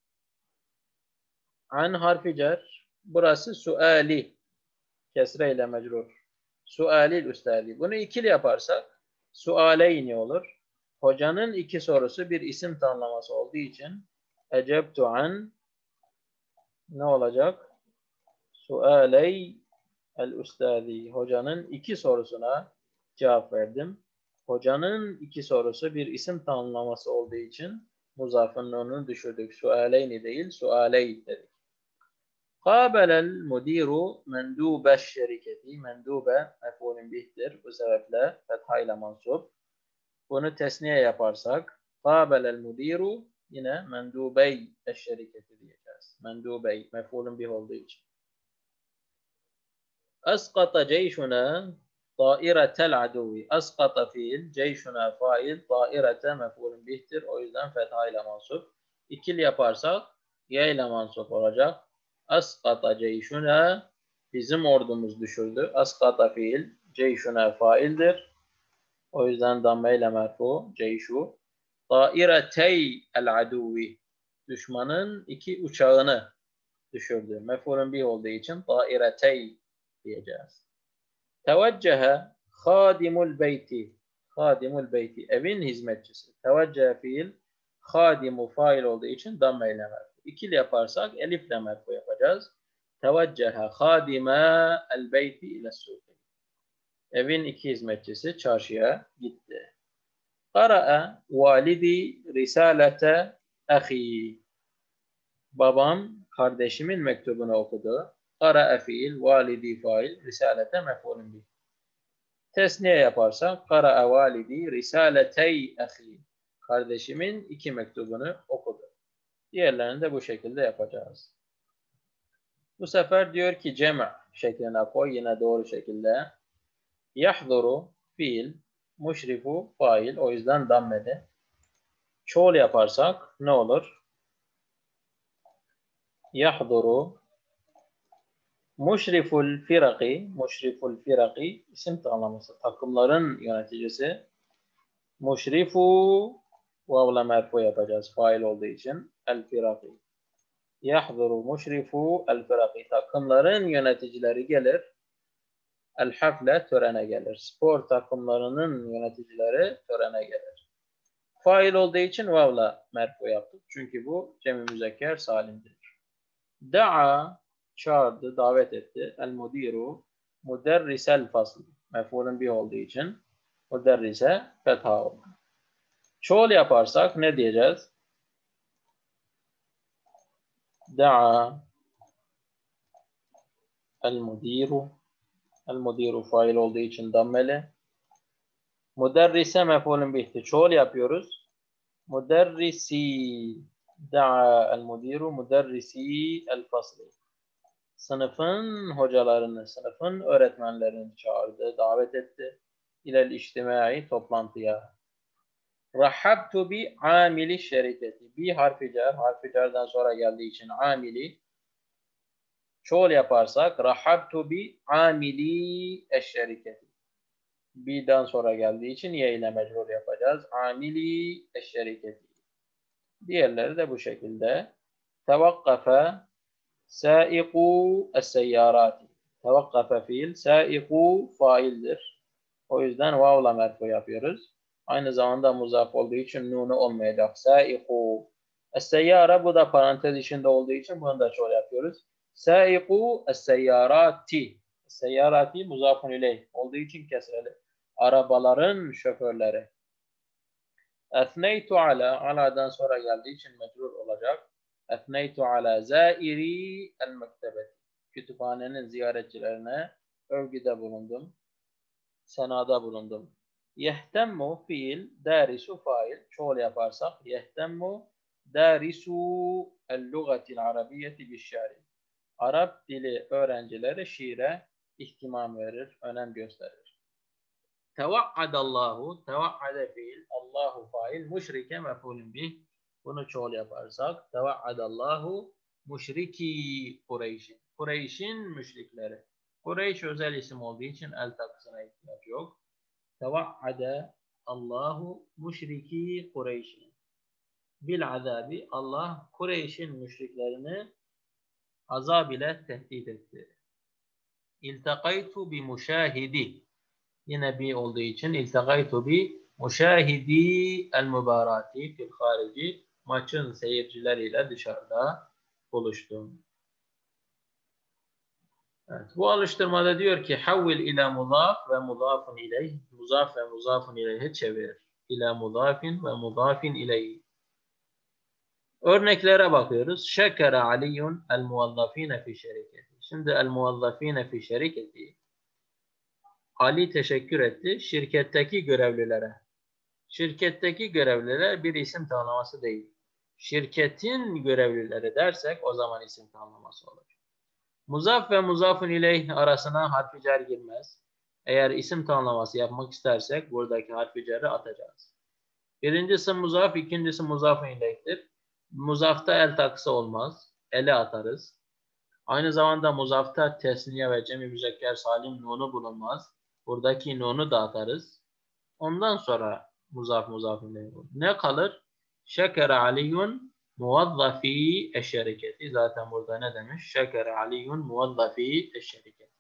Speaker 1: harfi cer. Burası suali. Kesre ile mecrur. Sualil üstadi. Bunu ikili yaparsak sualeyni olur. Hocanın iki sorusu bir isim tanımlaması olduğu için ecebtu an ne olacak? Sualey el üstadi. Hocanın iki sorusuna cevap verdim. Hocanın iki sorusu bir isim tanımlaması olduğu için muzafın nununu düşürdük. Sualeyni değil, sualey dedik. Kâbelel mudiru mendubeş şirketi. Mendube mef'ulün bihtir. Bu sebeple fethayla mansup. Bunu tesniye yaparsak kâbelel mudiru yine mendubey şirketi diyeceğiz. Mendubey mef'ulün bih olduğu için. Asqata ceyşuna tairetel aduvi. Asqata fiil, ceyşuna fail, tairete mef'ulün bihtir. O yüzden fethayla mansup. İkil yaparsak ye ile mansup olacak. Asqata ceyşuna bizim ordumuz düşürdü. Asqata fiil, ceyşuna faildir. O yüzden dammeyle merfu, ceyşu. Tairetey el aduvi düşmanın iki uçağını düşürdü. Mef'ulün bih olduğu için tairetey diyeceğiz. Teveccehe khadimul beyti. Khadimul beyti. Evin hizmetçisi. Teveccehe fiil, hadimu fail olduğu için dammeyle merfu. İkili yaparsak elifle merfu yapacağız. Tevecceha khadima el beyti ile suki. Evin iki hizmetçisi çarşıya gitti. Qara'a validi risalete ahi. Babam kardeşimin mektubunu okudu. Qara'a fiil, validi fail, risalete mef'ulun bih. Tesniye yaparsak qara'a validi risaletey ahi. Kardeşimin iki mektubunu okudu. Diğerlerini de bu şekilde yapacağız. Bu sefer diyor ki cem' şekline koy yine doğru şekilde. Yahduru fiil, muşrifu fail, o yüzden dammedi. Çoğul yaparsak ne olur? Yahduru muşriful firaki isim tanımlaması, takımların yöneticisi. Muşrifu vavla merfu yapacağız fail olduğu için. El firaki. Yahduru muşrifu el firaki, takımların yöneticileri gelir. El hafle törene gelir. Spor takımlarının yöneticileri törene gelir. Fail olduğu için vavla merfu yaptık. Çünkü bu cem-i müzekker salimdir. Da'a çağırdı, davet etti. El mudiru muderrisel fasl. Mef'ulun bih olduğu için muderrise fetha oldu. Çoğul yaparsak ne diyeceğiz? Da'a el mudiru fail olduğu için dammeli. Muderrise mef'ulun bihti. Çoğul yapıyoruz. Muderrisi da'a el mudiru muderrisi el fasli. Sınıfın hocalarını, sınıfın öğretmenlerini çağırdı, davet etti. İlel içtimai, toplantıya. Rahhabtu bi amili şeriketi. Bi harfi cer, harfi cerden sonra geldiği için amili. Çoğul yaparsak rahhabtu bi amili eşşeriketi. Bi'den sonra geldiği için ye ile mecrur yapacağız. Amili eşşeriketi. Diğerleri de bu şekilde. Tevakkafe saiku es-seyyarati. Tevakkafe fiil, saiku faildir. O yüzden vavla merfu yapıyoruz. Aynı zamanda muzaf olduğu için nunu olmayacak. Saiku es-seyyara, bu da parantez içinde olduğu için bunu da çoğul yapıyoruz. Saiku es-seyyarati. Seyyarati muzafun ileyh olduğu için kesreli. Arabaların şoförleri. Ethneytu ala, ala'dan sonra geldiği için mecrur olacak. Ethneytu ala zairi el mektebeti. Kütüphanenin ziyaretçilerine övgüde bulundum. Senada bulundum. Yehtemmu fiil, darisu fail. Çoğul yaparsak yehtemmu darisu el lugatil arabiyyeti bişşari. Arap dili öğrencileri şiire ihtimam verir, önem gösterir. Tevaadallahu, tevaade fiil, Allahu fail, müşrike mef'ulun bih. Bunu çoğul yaparsak tevaadallahu müşriki Kureyş'in. Kureyş'in müşrikleri. Kureyş özel isim olduğu için el takısına ihtiyaç yok. Tevaade Allahu müşriki Kureyş'in. Bil azabi, Allah Kureyş'in müşriklerini azab ile tehdit etti. İltakaytu bi müşahidi. Yine bi olduğu için iltakaytu bi müşahidi el mübarati fil harici. Maçın seyircileriyle dışarıda buluştum. Evet, bu alıştırmada diyor ki havvil ila mudaf ve mudafun ileyh. Muzaf ve muzafun ileyhe çevir. İla mudafin ve mudafin ileyh. Örneklere bakıyoruz. Şekere aliyun el muvazzafine fi şeriketi. Şimdi el muvazzafine fi şeriketi. Ali teşekkür etti şirketteki görevlilere. Şirketteki görevliler bir isim tanımlaması değil. Şirketin görevlileri dersek o zaman isim tanımlaması olur. Muzaf ve muzafun ileyh arasına harfi cer girmez. Eğer isim tanımlaması yapmak istersek buradaki harfi cer'i atacağız. Birincisi muzaf, ikincisi muzafun ileyh'tir. Muzafta el takısı olmaz. Ele atarız. Aynı zamanda muzafta tesniye ve cem-i müzekker salim nunu bulunmaz. Buradaki nunu da atarız. Ondan sonra muzaf ileyh olur. Ne kalır? Şekere aliyun muvazzafi eşşeriketi. Zaten burada ne demiş? Şekere aliyun muvazzafi eşşeriketi.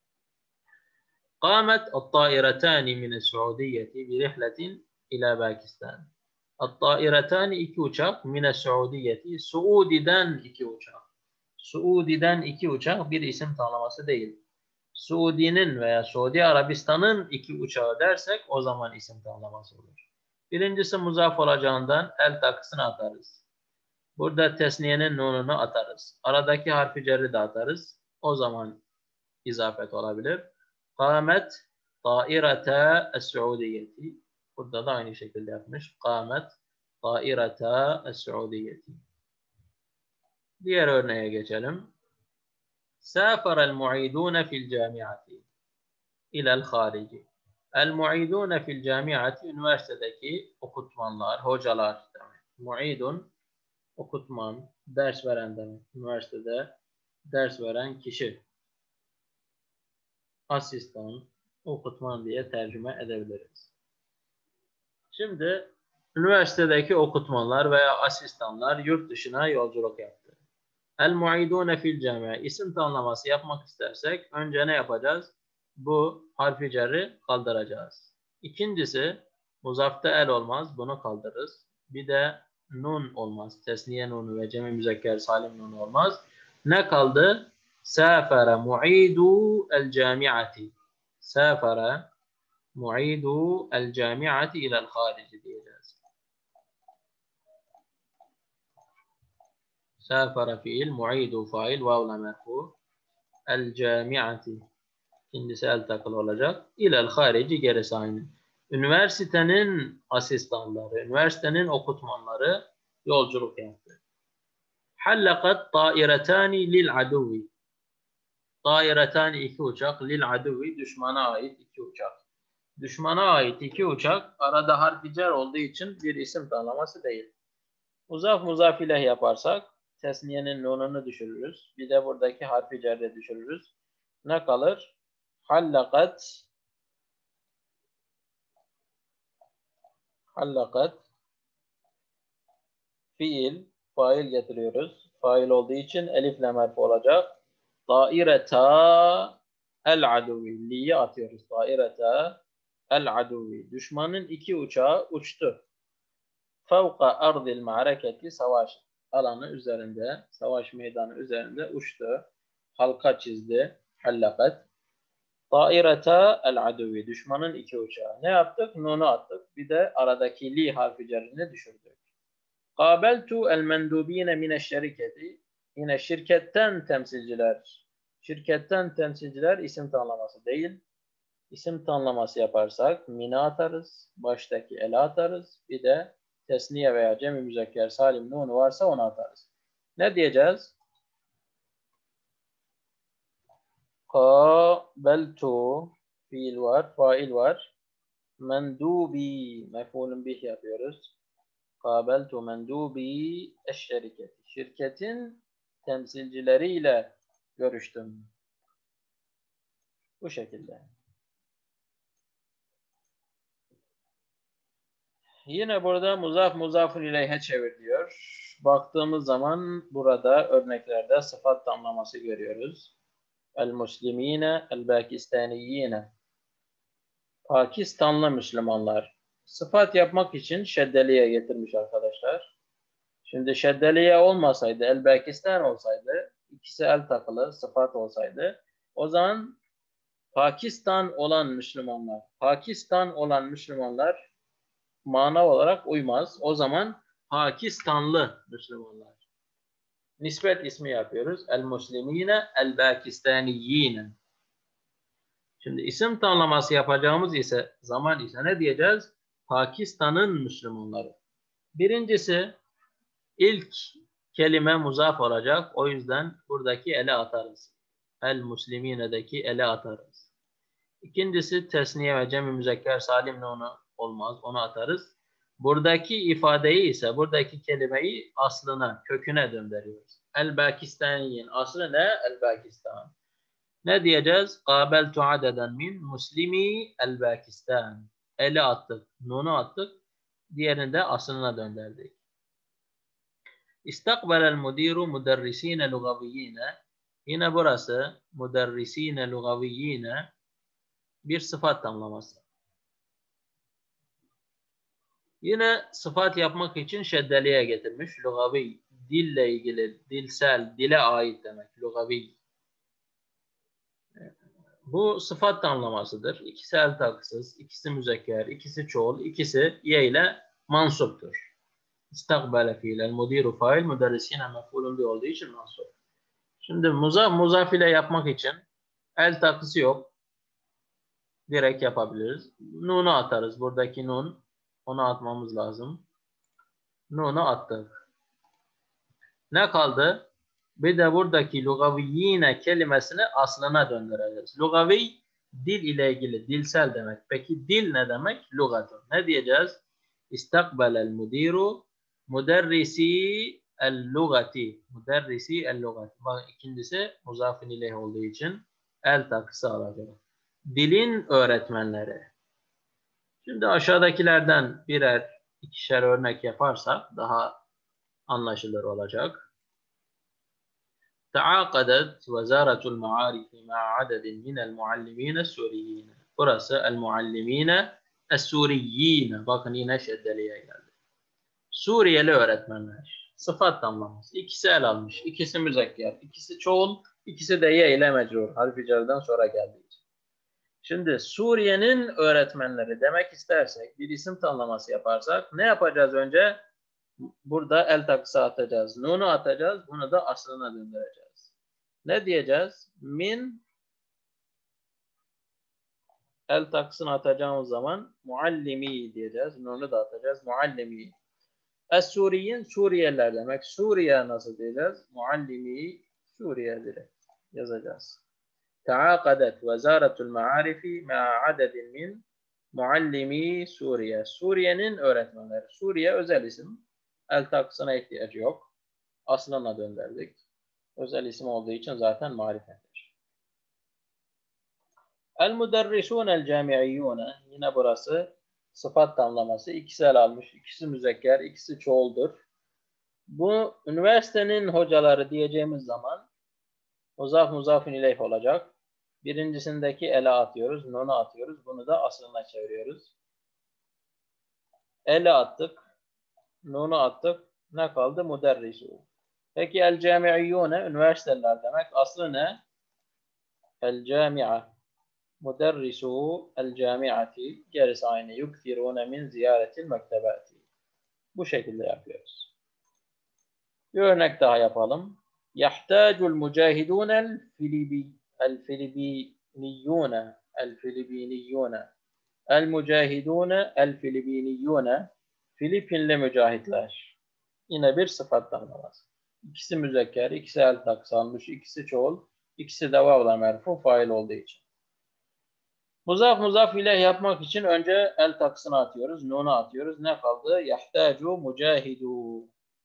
Speaker 1: Qamet at-tairetani mine's-Suudiyeti bi rihletin ila Pakistan. At-tairetani iki uçak mine's-Suudiyeti. Suudi'den iki uçak. Suudi'den 2 uçak bir isim tanımlaması değil. Suudi'nin veya Suudi Arabistan'ın 2 uçağı dersek o zaman isim tanımlaması olur. Birincisi muzaf olacağından el takısını atarız. Burada tesniyenin nununu atarız. Aradaki harfi cerri de atarız. O zaman izafet olabilir. Kâmet tairete es-Suudiyeti. Burada da aynı şekilde yapmış. Kâmet tairete es-Suudiyeti. Diğer örneğe geçelim. Sâferel mu'idûne fil camiati ilel harici. El mu'idûne fil camiati üniversitedeki okutmanlar, hocalar demek. Mu'idun okutman, ders veren demek. Üniversitede ders veren kişi. Asistan, okutman diye tercüme edebiliriz. Şimdi üniversitedeki okutmanlar veya asistanlar yurt dışına yolculuk yaptı. El mu'idûne fil cami'a. İsim tanımlaması yapmak istersek önce ne yapacağız? Bu harfi cerri kaldıracağız. İkincisi muzafta el olmaz. Bunu kaldırırız. Bir de nun olmaz. Tesniye nunu ve cemi müzekker salim nunu olmaz. Ne kaldı? Safere mu'idu el camiati. Safere mu'idu el camiati ilel harici diyeceğiz. Safere fiil, mu'idu fail, vavla merfu. El camiati. İkincisi el takılı olacak. İlel harici gerisi aynı. Üniversitenin asistanları, üniversitenin okutmanları yolculuk yaptı. Hallakat tairetani lil aduvi. Tairetani 2 uçak, lil aduvi düşmana ait 2 uçak. Düşmana ait 2 uçak arada harfi cer olduğu için bir isim tanımlaması değil. Muzaf muzaf ileh yaparsak tesniyenin nununu düşürürüz. Bir de buradaki harfi cerre düşürürüz. Ne kalır? Hallakat fiil, fail getiriyoruz. Fail olduğu için elifle merfu olacak. Daireta el aduvi. Li'yi atıyoruz. Daireta el aduvi. Düşmanın 2 uçağı uçtu. Fevka ardil ma'reketi savaş alanı üzerinde, savaş meydanı üzerinde uçtu. Halka çizdi. Hallakat. Daireta el aduvi. Düşmanın 2 uçağı. Ne yaptık? Nunu attık. Bir de aradaki li harfi cerrini düşürdük. Kabeltu el mendubine mineşşeriketi. Yine şirketten temsilciler. Şirketten temsilciler isim tanımlaması değil. İsim tanımlaması yaparsak mine atarız. Baştaki ele atarız. Bir de tesniye veya cem-i müzekker salim nunu varsa onu atarız. Ne diyeceğiz? Kabeltu fiil var, fail var. Mendubi mef'ulun bih yapıyoruz. Kabeltu mendubi eşşeriketi. Şirketin temsilcileriyle görüştüm. Bu şekilde. Yine burada muzaf muzafun ileyhe çevir diyor. Baktığımız zaman burada örneklerde sıfat tamlaması görüyoruz. El-Muslimine, el-Pakistaniyine. Pakistanlı Müslümanlar. Sıfat yapmak için şeddeliye getirmiş arkadaşlar. Şimdi şeddeliye olmasaydı, el-Pakistan olsaydı, ikisi el takılı, sıfat olsaydı, o zaman Pakistan olan Müslümanlar mana olarak uymaz. O zaman Pakistanlı Müslümanlar. Nispet ismi yapıyoruz. El-Muslimine, el-Pakistaniyine. Şimdi isim tanımlaması yapacağımız zaman ise ne diyeceğiz? Pakistan'ın Müslümanları. Birincisi ilk kelime muzaf olacak. O yüzden buradaki ele atarız. El-Muslimine'deki ele atarız. İkincisi tesniye ve cem-i müzekker salim nunu olmaz. Onu atarız. Buradaki ifadeyi ise buradaki kelimeyi aslına, köküne döndürüyoruz. El-Pakistaniyin aslı ne? El-Pakistan. Ne diyeceğiz? Kabeltu adeden min muslimi el-Pakistan. Eli attık, nunu attık. Diğerini de aslına döndürdük. İstakbelel mudiru muderrisine lugaviyyine. Yine burası muderrisine lugaviyyine bir sıfat tamlaması. Yine sıfat yapmak için şeddeliye getirmiş. Lugavi dille ilgili, dilsel, dile ait demek. Lugavi. Bu sıfat tamlamasıdır. İkisi el takısız, ikisi müzekker, ikisi çoğul, ikisi ye ile mansuptur. İstakbele fiilel mudiru fail, müderrisine mef'ulun bir olduğu için mansup. Şimdi muzaf ile yapmak için el takısı yok. Direkt yapabiliriz. Nun'u atarız. Buradaki nun, onu atmamız lazım. Nun'u attık. Ne kaldı? Bir de buradaki lugaviyyine kelimesini aslına döndüreceğiz. Lugavi dil ile ilgili, dilsel demek. Peki dil ne demek? Lugatun. Ne diyeceğiz? İstakbelel mudiru müderrisi el lugati. Müderrisi el lugati. Bak ikincisi muzafin ileyh olduğu için el takısı alacak. Dilin öğretmenleri. Şimdi aşağıdakilerden birer, ikişer örnek yaparsak daha anlaşılır olacak. تعاقدت وزارة المعارف مع عدد من المعلمين السوريين. Burası el-muallimine es-suriyyin. Bakın yine şeddeliye geldi. Suriyeli öğretmenler. Sıfat tamlaması. İkisi el almış. İkisi müzekker. İkisi çoğul. İkisi de ye ile mecrur. Harf-i cerden sonra geldiği için. Şimdi Suriye'nin öğretmenleri demek istersek, bir isim tamlaması yaparsak ne yapacağız önce? Burada el takısı atacağız. Nunu atacağız. Bunu da aslına döndüreceğiz. Ne diyeceğiz? Min el takısını atacağımız zaman muallimi diyeceğiz. Nunu da atacağız. Muallimi. Es-Suriyin Suriyeliler demek. Suriye nasıl diyeceğiz? Muallimi Suriye direkt yazacağız. Taakadet Vezaretul Maarifi ma'a adedin min muallimi Suriye. Suriye'nin öğretmenleri. Suriye özel isim. El takısına ihtiyacı yok. Aslına döndürdük. Özel isim olduğu için zaten marifettir. El-müderrisûne el-câmi'iyyûne. Yine burası sıfat tamlaması. İkisi el almış. İkisi müzekker, ikisi çoğuldur. Bu üniversitenin hocaları diyeceğimiz zaman muzafun ileyh olacak. Birincisindeki ele atıyoruz. Nunu atıyoruz. Bunu da aslına çeviriyoruz. Ele attık. Nunu attık. Ne kaldı? Müderrisû. Peki el-câmi'iyyûne üniversiteler demek. Aslı ne? El-câmi'a. Müderrisû el-câmi'ati. Gerisi aynı. Yukthirûne min ziyaretil mektebati. Bu şekilde yapıyoruz. Bir örnek daha yapalım. Yahtâcul mücahidûne el-filibiniyyûne. El-filibiniyyûne. El-mücahidûne el-filibiniyyûne. Filipinli mücahitler. Yine bir sıfat tanımlaması. İkisi müzekker, ikisi el takısı almış, ikisi çoğul, ikisi de vavla merfu fail olduğu için. Muzaf ile yapmak için önce el takısını atıyoruz, nunu atıyoruz. Ne kaldı? Yahtacu mucahidu.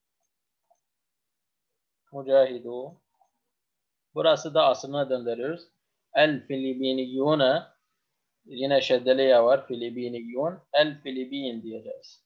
Speaker 1: Mucahidu. Burası da aslına döndürüyoruz. El filibiniyyune. Yine şeddeliye var. Filibiniyyun. El filibin diyeceğiz.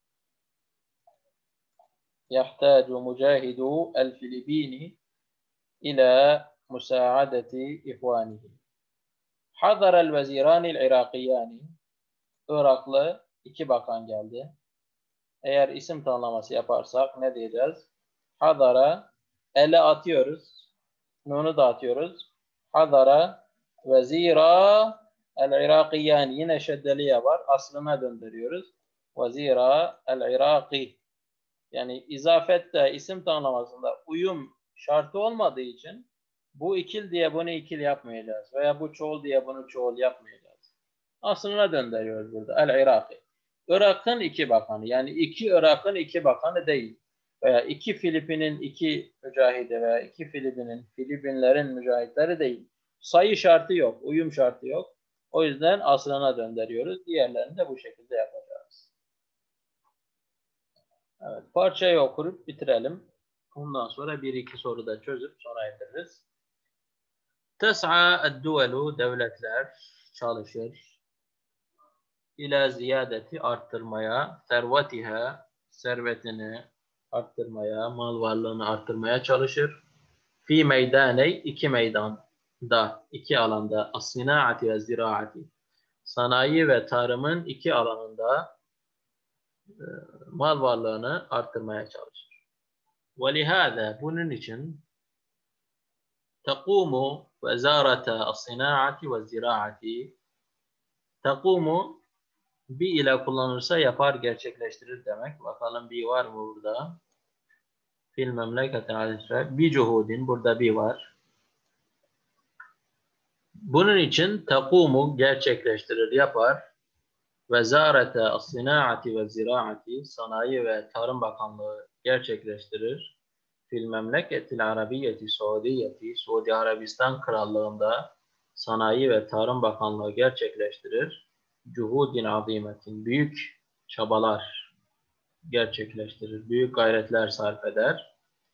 Speaker 1: يحتاج مجاهد الفلبين إلى مساعدة إخوانه. حضر الوزيران العراقيان. Iraklı iki bakan geldi. Eğer isim tanımlaması yaparsak ne diyeceğiz? Hadara, ele atıyoruz. Nunu da atıyoruz. Hadara vezira el-Irakiyan. Yine şeddeliye var. Aslına döndürüyoruz. Vezira el-Iraki. Yani izafette isim tanımlamasında uyum şartı olmadığı için bu ikil diye bunu ikil yapmayacağız. Veya bu çoğul diye bunu çoğul yapmayacağız. Aslına döndürüyoruz burada. El-Iraki. Irak'ın iki bakanı. Yani iki Irak'ın iki bakanı değil. Veya iki Filipin'in iki mücahidi veya iki Filipinlerin mücahitleri değil. Sayı şartı yok. Uyum şartı yok. O yüzden aslına döndürüyoruz. Diğerlerini de bu şekilde yapacağız. Evet, parçayı okurup bitirelim. Ondan sonra bir iki soru da çözüp sona erdiririz. Tes'a ed-duvelu, devletler çalışır. İlâ ziyadeti, arttırmaya, servetiha, servetini arttırmaya, mal varlığını arttırmaya çalışır. Fi meydaney, iki meydanda, iki alanda, as-sinaati ve ziraati, sanayi ve tarımın iki alanında mal varlığını arttırmaya çalışır. وَلِهَذَا bunun için تَقُومُ وَزَارَةَ الصِّنَاعَةِ وَالزِّرَاعَةِ تَقُومُ bir ile kullanırsa yapar, gerçekleştirir demek. Bakalım bir var mı burada? Fil memleketin adetler. Bir cuhudin. Burada bir var. Bunun için takumu gerçekleştirir, yapar. Vezarete as-sinaati ve ziraati Sanayi ve Tarım Bakanlığı gerçekleştirir. Fil memleketil arabiyyeti Suudiyeti Suudi Arabistan Krallığı'nda Sanayi ve Tarım Bakanlığı gerçekleştirir. Cuhudin azimetin büyük çabalar gerçekleştirir. Büyük gayretler sarf eder.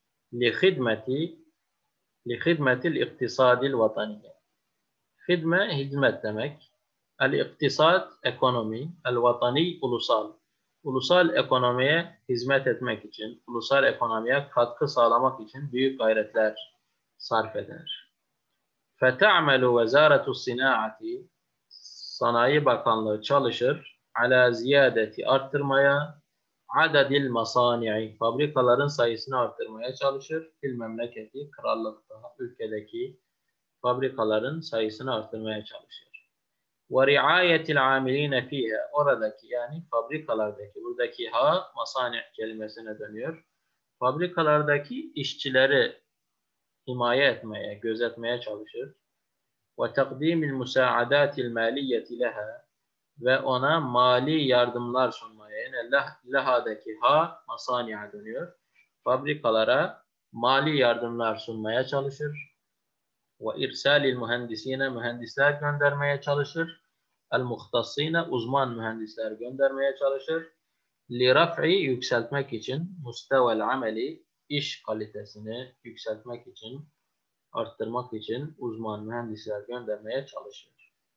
Speaker 1: Li hidmetil iktisadil vataniye. Hidme hizmet demek. El-iktisad ekonomi, el-vatani ulusal. Ulusal ekonomiye hizmet etmek için, ulusal ekonomiye katkı sağlamak için büyük gayretler sarf eder. Feta'melu vezâretu sinaati Sanayi Bakanlığı çalışır. Ala ziyadeti arttırmaya adedil masani'i fabrikaların sayısını arttırmaya çalışır. Fil memleketi krallıkta, ülkedeki fabrikaların sayısını arttırmaya çalışır. Ve riayetil amiline fiha oradaki yani fabrikalardaki buradaki ha masani kelimesine dönüyor. Fabrikalardaki işçileri himaye etmeye, gözetmeye çalışır. Ve takdimil musaadatil maliyeti leha ve ona mali yardımlar sunmaya yani lehadaki ha masaniye dönüyor. Fabrikalara mali yardımlar sunmaya çalışır. Ve irsalil mühendisine mühendisler göndermeye çalışır. El muhtasine uzman mühendisler göndermeye çalışır. Li raf'i yükseltmek için mustevel ameli iş kalitesini yükseltmek için arttırmak için uzman mühendisler göndermeye çalışır.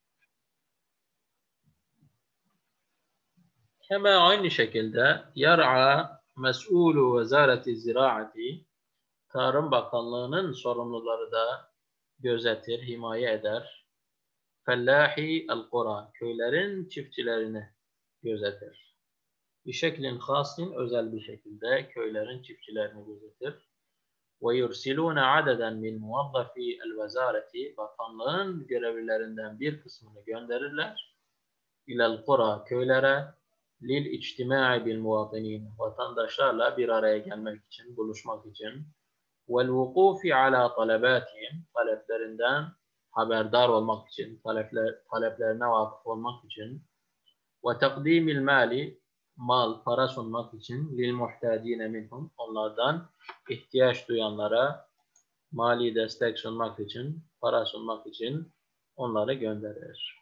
Speaker 1: Hemen aynı şekilde yar'a mes'ulu vezareti ziraati Tarım Bakanlığı'nın sorumluları da gözetir, himaye eder. Fellahi el-Qura, köylerin çiftçilerini gözetir. Bir şeklin hasin, özel bir şekilde köylerin çiftçilerini gözetir. Ve yursilûne adeden min muvazzafi el-vezareti, bakanlığın görevlilerinden bir kısmını gönderirler. İlel-Qura, köylere, lil içtimai bil muvatinin, vatandaşlarla bir araya gelmek için, buluşmak için. Vel vukufi ala talebatihim, taleplerinden haberdar olmak için, taleplerine vakıf olmak için. Ve takdimil mali, para sunmak için. Lil muhtadine minhum, onlardan ihtiyaç duyanlara mali destek sunmak için, para sunmak için onları gönderir.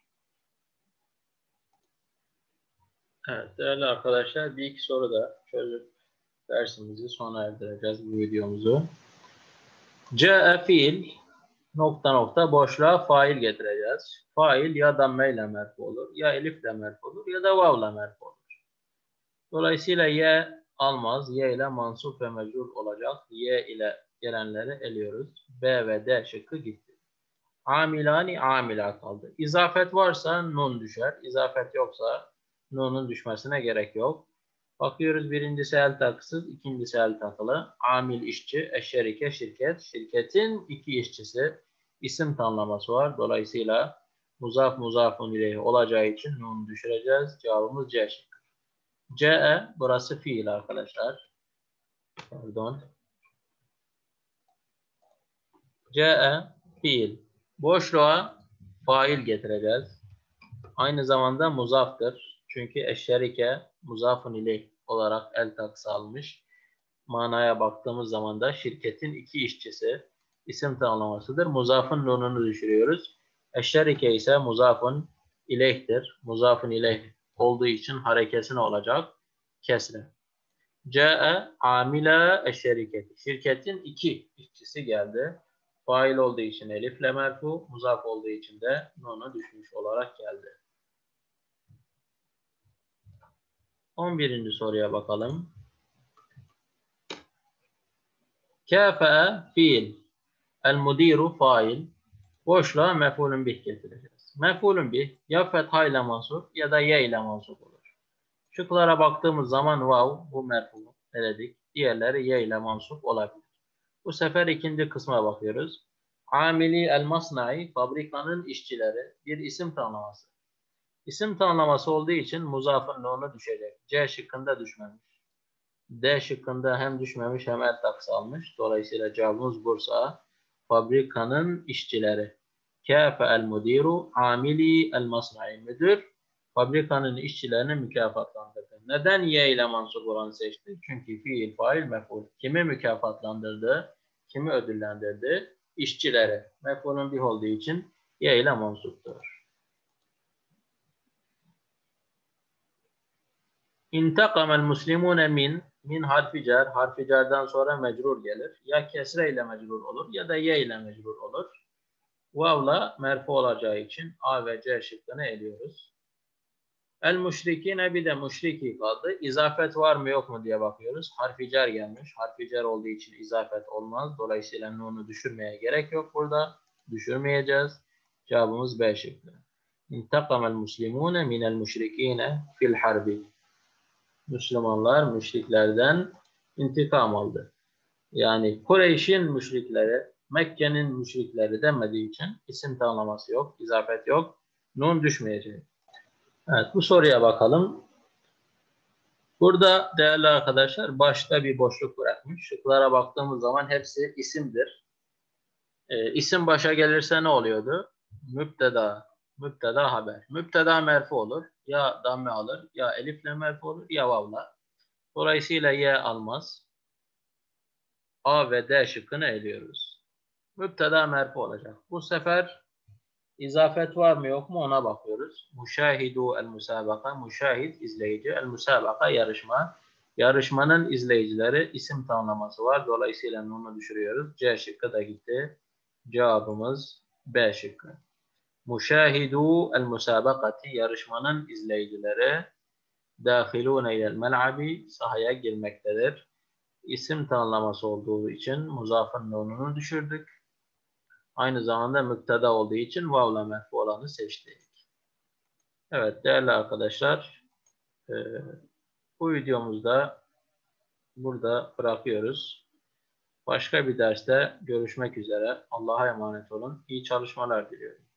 Speaker 1: Evet değerli arkadaşlar, bir iki soru da çözüp dersimizi sona erdireceğiz bu videomuzu. C'e fiil boşluğa fail getireceğiz. Fail ya damme ile merfu olur, ya elifle merfu olur, ya da vavla merfu olur. Dolayısıyla ye almaz, ye ile mansup ve mecrur olacak. Ye ile gelenleri eliyoruz. B ve D şıkkı gitti. Amilani amila kaldı. İzafet varsa nun düşer. İzafet yoksa nunun düşmesine gerek yok. Bakıyoruz birincisi el takısız, ikincisi el takılı. Amil işçi, eşşerike şirket. Şirketin iki işçisi isim tanımlaması var. Dolayısıyla muzaf muzafun ileyhi olacağı için nun düşüreceğiz. Cevabımız C şıkkı. C'e burası fiil arkadaşlar. Pardon. C'e fiil. Boşluğa fail getireceğiz. Aynı zamanda muzaftır. Çünkü eşşerike muzafun ileyh olarak el taksı almış. Manaya baktığımız zaman da şirketin iki işçisi isim tanımlamasıdır. Muzafın nununu düşürüyoruz. Eşşerike ise muzafun ileyhtir. Muzafun ileyh olduğu için harekesine olacak kesre. C'e amile eşşeriketi. Şirketin iki işçisi geldi. Fail olduğu için elifle merfu, muzaf olduğu için de nunu düşmüş olarak geldi. 11. soruya bakalım. Kâfe'e fiil. El mudiru fail. Boşluğa mef'ulün bih getireceğiz. Mef'ulün bih ya fetha ile mansup ya da ye ile mansup olur. Şıklara baktığımız zaman vav bu merfu eledik. Diğerleri ye ile mansup olabilir. Bu sefer ikinci kısma bakıyoruz. Amili el masnai, fabrikanın işçileri, bir isim tanımlaması. İsim tanımlaması olduğu için muzafın nunu düşecek. C şıkkında düşmemiş. D şıkkında hem düşmemiş hem el taksı almış. Dolayısıyla cevabımız Bursa. Fabrikanın işçileri. Kâfe el mudiru amili el masnai. Müdür fabrikanın işçilerini mükafatlandırdı. Neden ye ile mansup olanı seçti? Çünkü fiil, fail, mef'ul. Kimi mükafatlandırdı? Kimi ödüllendirdi? İşçileri. Mef'ulun bir olduğu için ye ile mansuptur. İntakamel muslimune min harfi cer, harfi cerden sonra mecrur gelir. Ya kesre ile mecrur olur ya da ye ile mecrur olur. Vav'la merfu olacağı için A ve C şıkkını eliyoruz. El müşrikine bir de müşriki kaldı. İzafet var mı yok mu diye bakıyoruz. Harfi cer gelmiş. Harfi cer olduğu için izafet olmaz. Dolayısıyla nunu düşürmeye gerek yok burada. Düşürmeyeceğiz. Cevabımız B şıkkı. İntakamel muslimune minel müşrikine fil harbi. Müslümanlar müşriklerden intikam aldı. Yani Kureyş'in müşrikleri, Mekke'nin müşrikleri demediği için isim tanımlaması yok, izafet yok. Nun düşmeyecek. Evet, bu soruya bakalım. Burada değerli arkadaşlar başta bir boşluk bırakmış. Şıklara baktığımız zaman hepsi isimdir. İsim başa gelirse ne oluyordu? Mübteda, mübteda haber. Mübteda merfu olur. Ya damme alır, ya elifle merfu olur, ya vavla. Dolayısıyla ye almaz. A ve D şıkkını eliyoruz. Mübteda merfu olacak. Bu sefer izafet var mı yok mu ona bakıyoruz. Müşahidu el musabaka, müşahid izleyici, el musabaka yarışma. Yarışmanın izleyicileri isim tanımlaması var. Dolayısıyla onu düşürüyoruz. C şıkkı da gitti. Cevabımız B şıkkı. Müşahidu el musabakati, yarışmanın izleyicileri dâhilûne ilel mel'abi, sahaya girmektedir. İsim tanımlaması olduğu için muzafın nununu düşürdük. Aynı zamanda müpteda olduğu için vavla merfu olanı seçtik. Evet değerli arkadaşlar, bu videomuzda burada bırakıyoruz. Başka bir derste görüşmek üzere. Allah'a emanet olun. İyi çalışmalar diliyorum.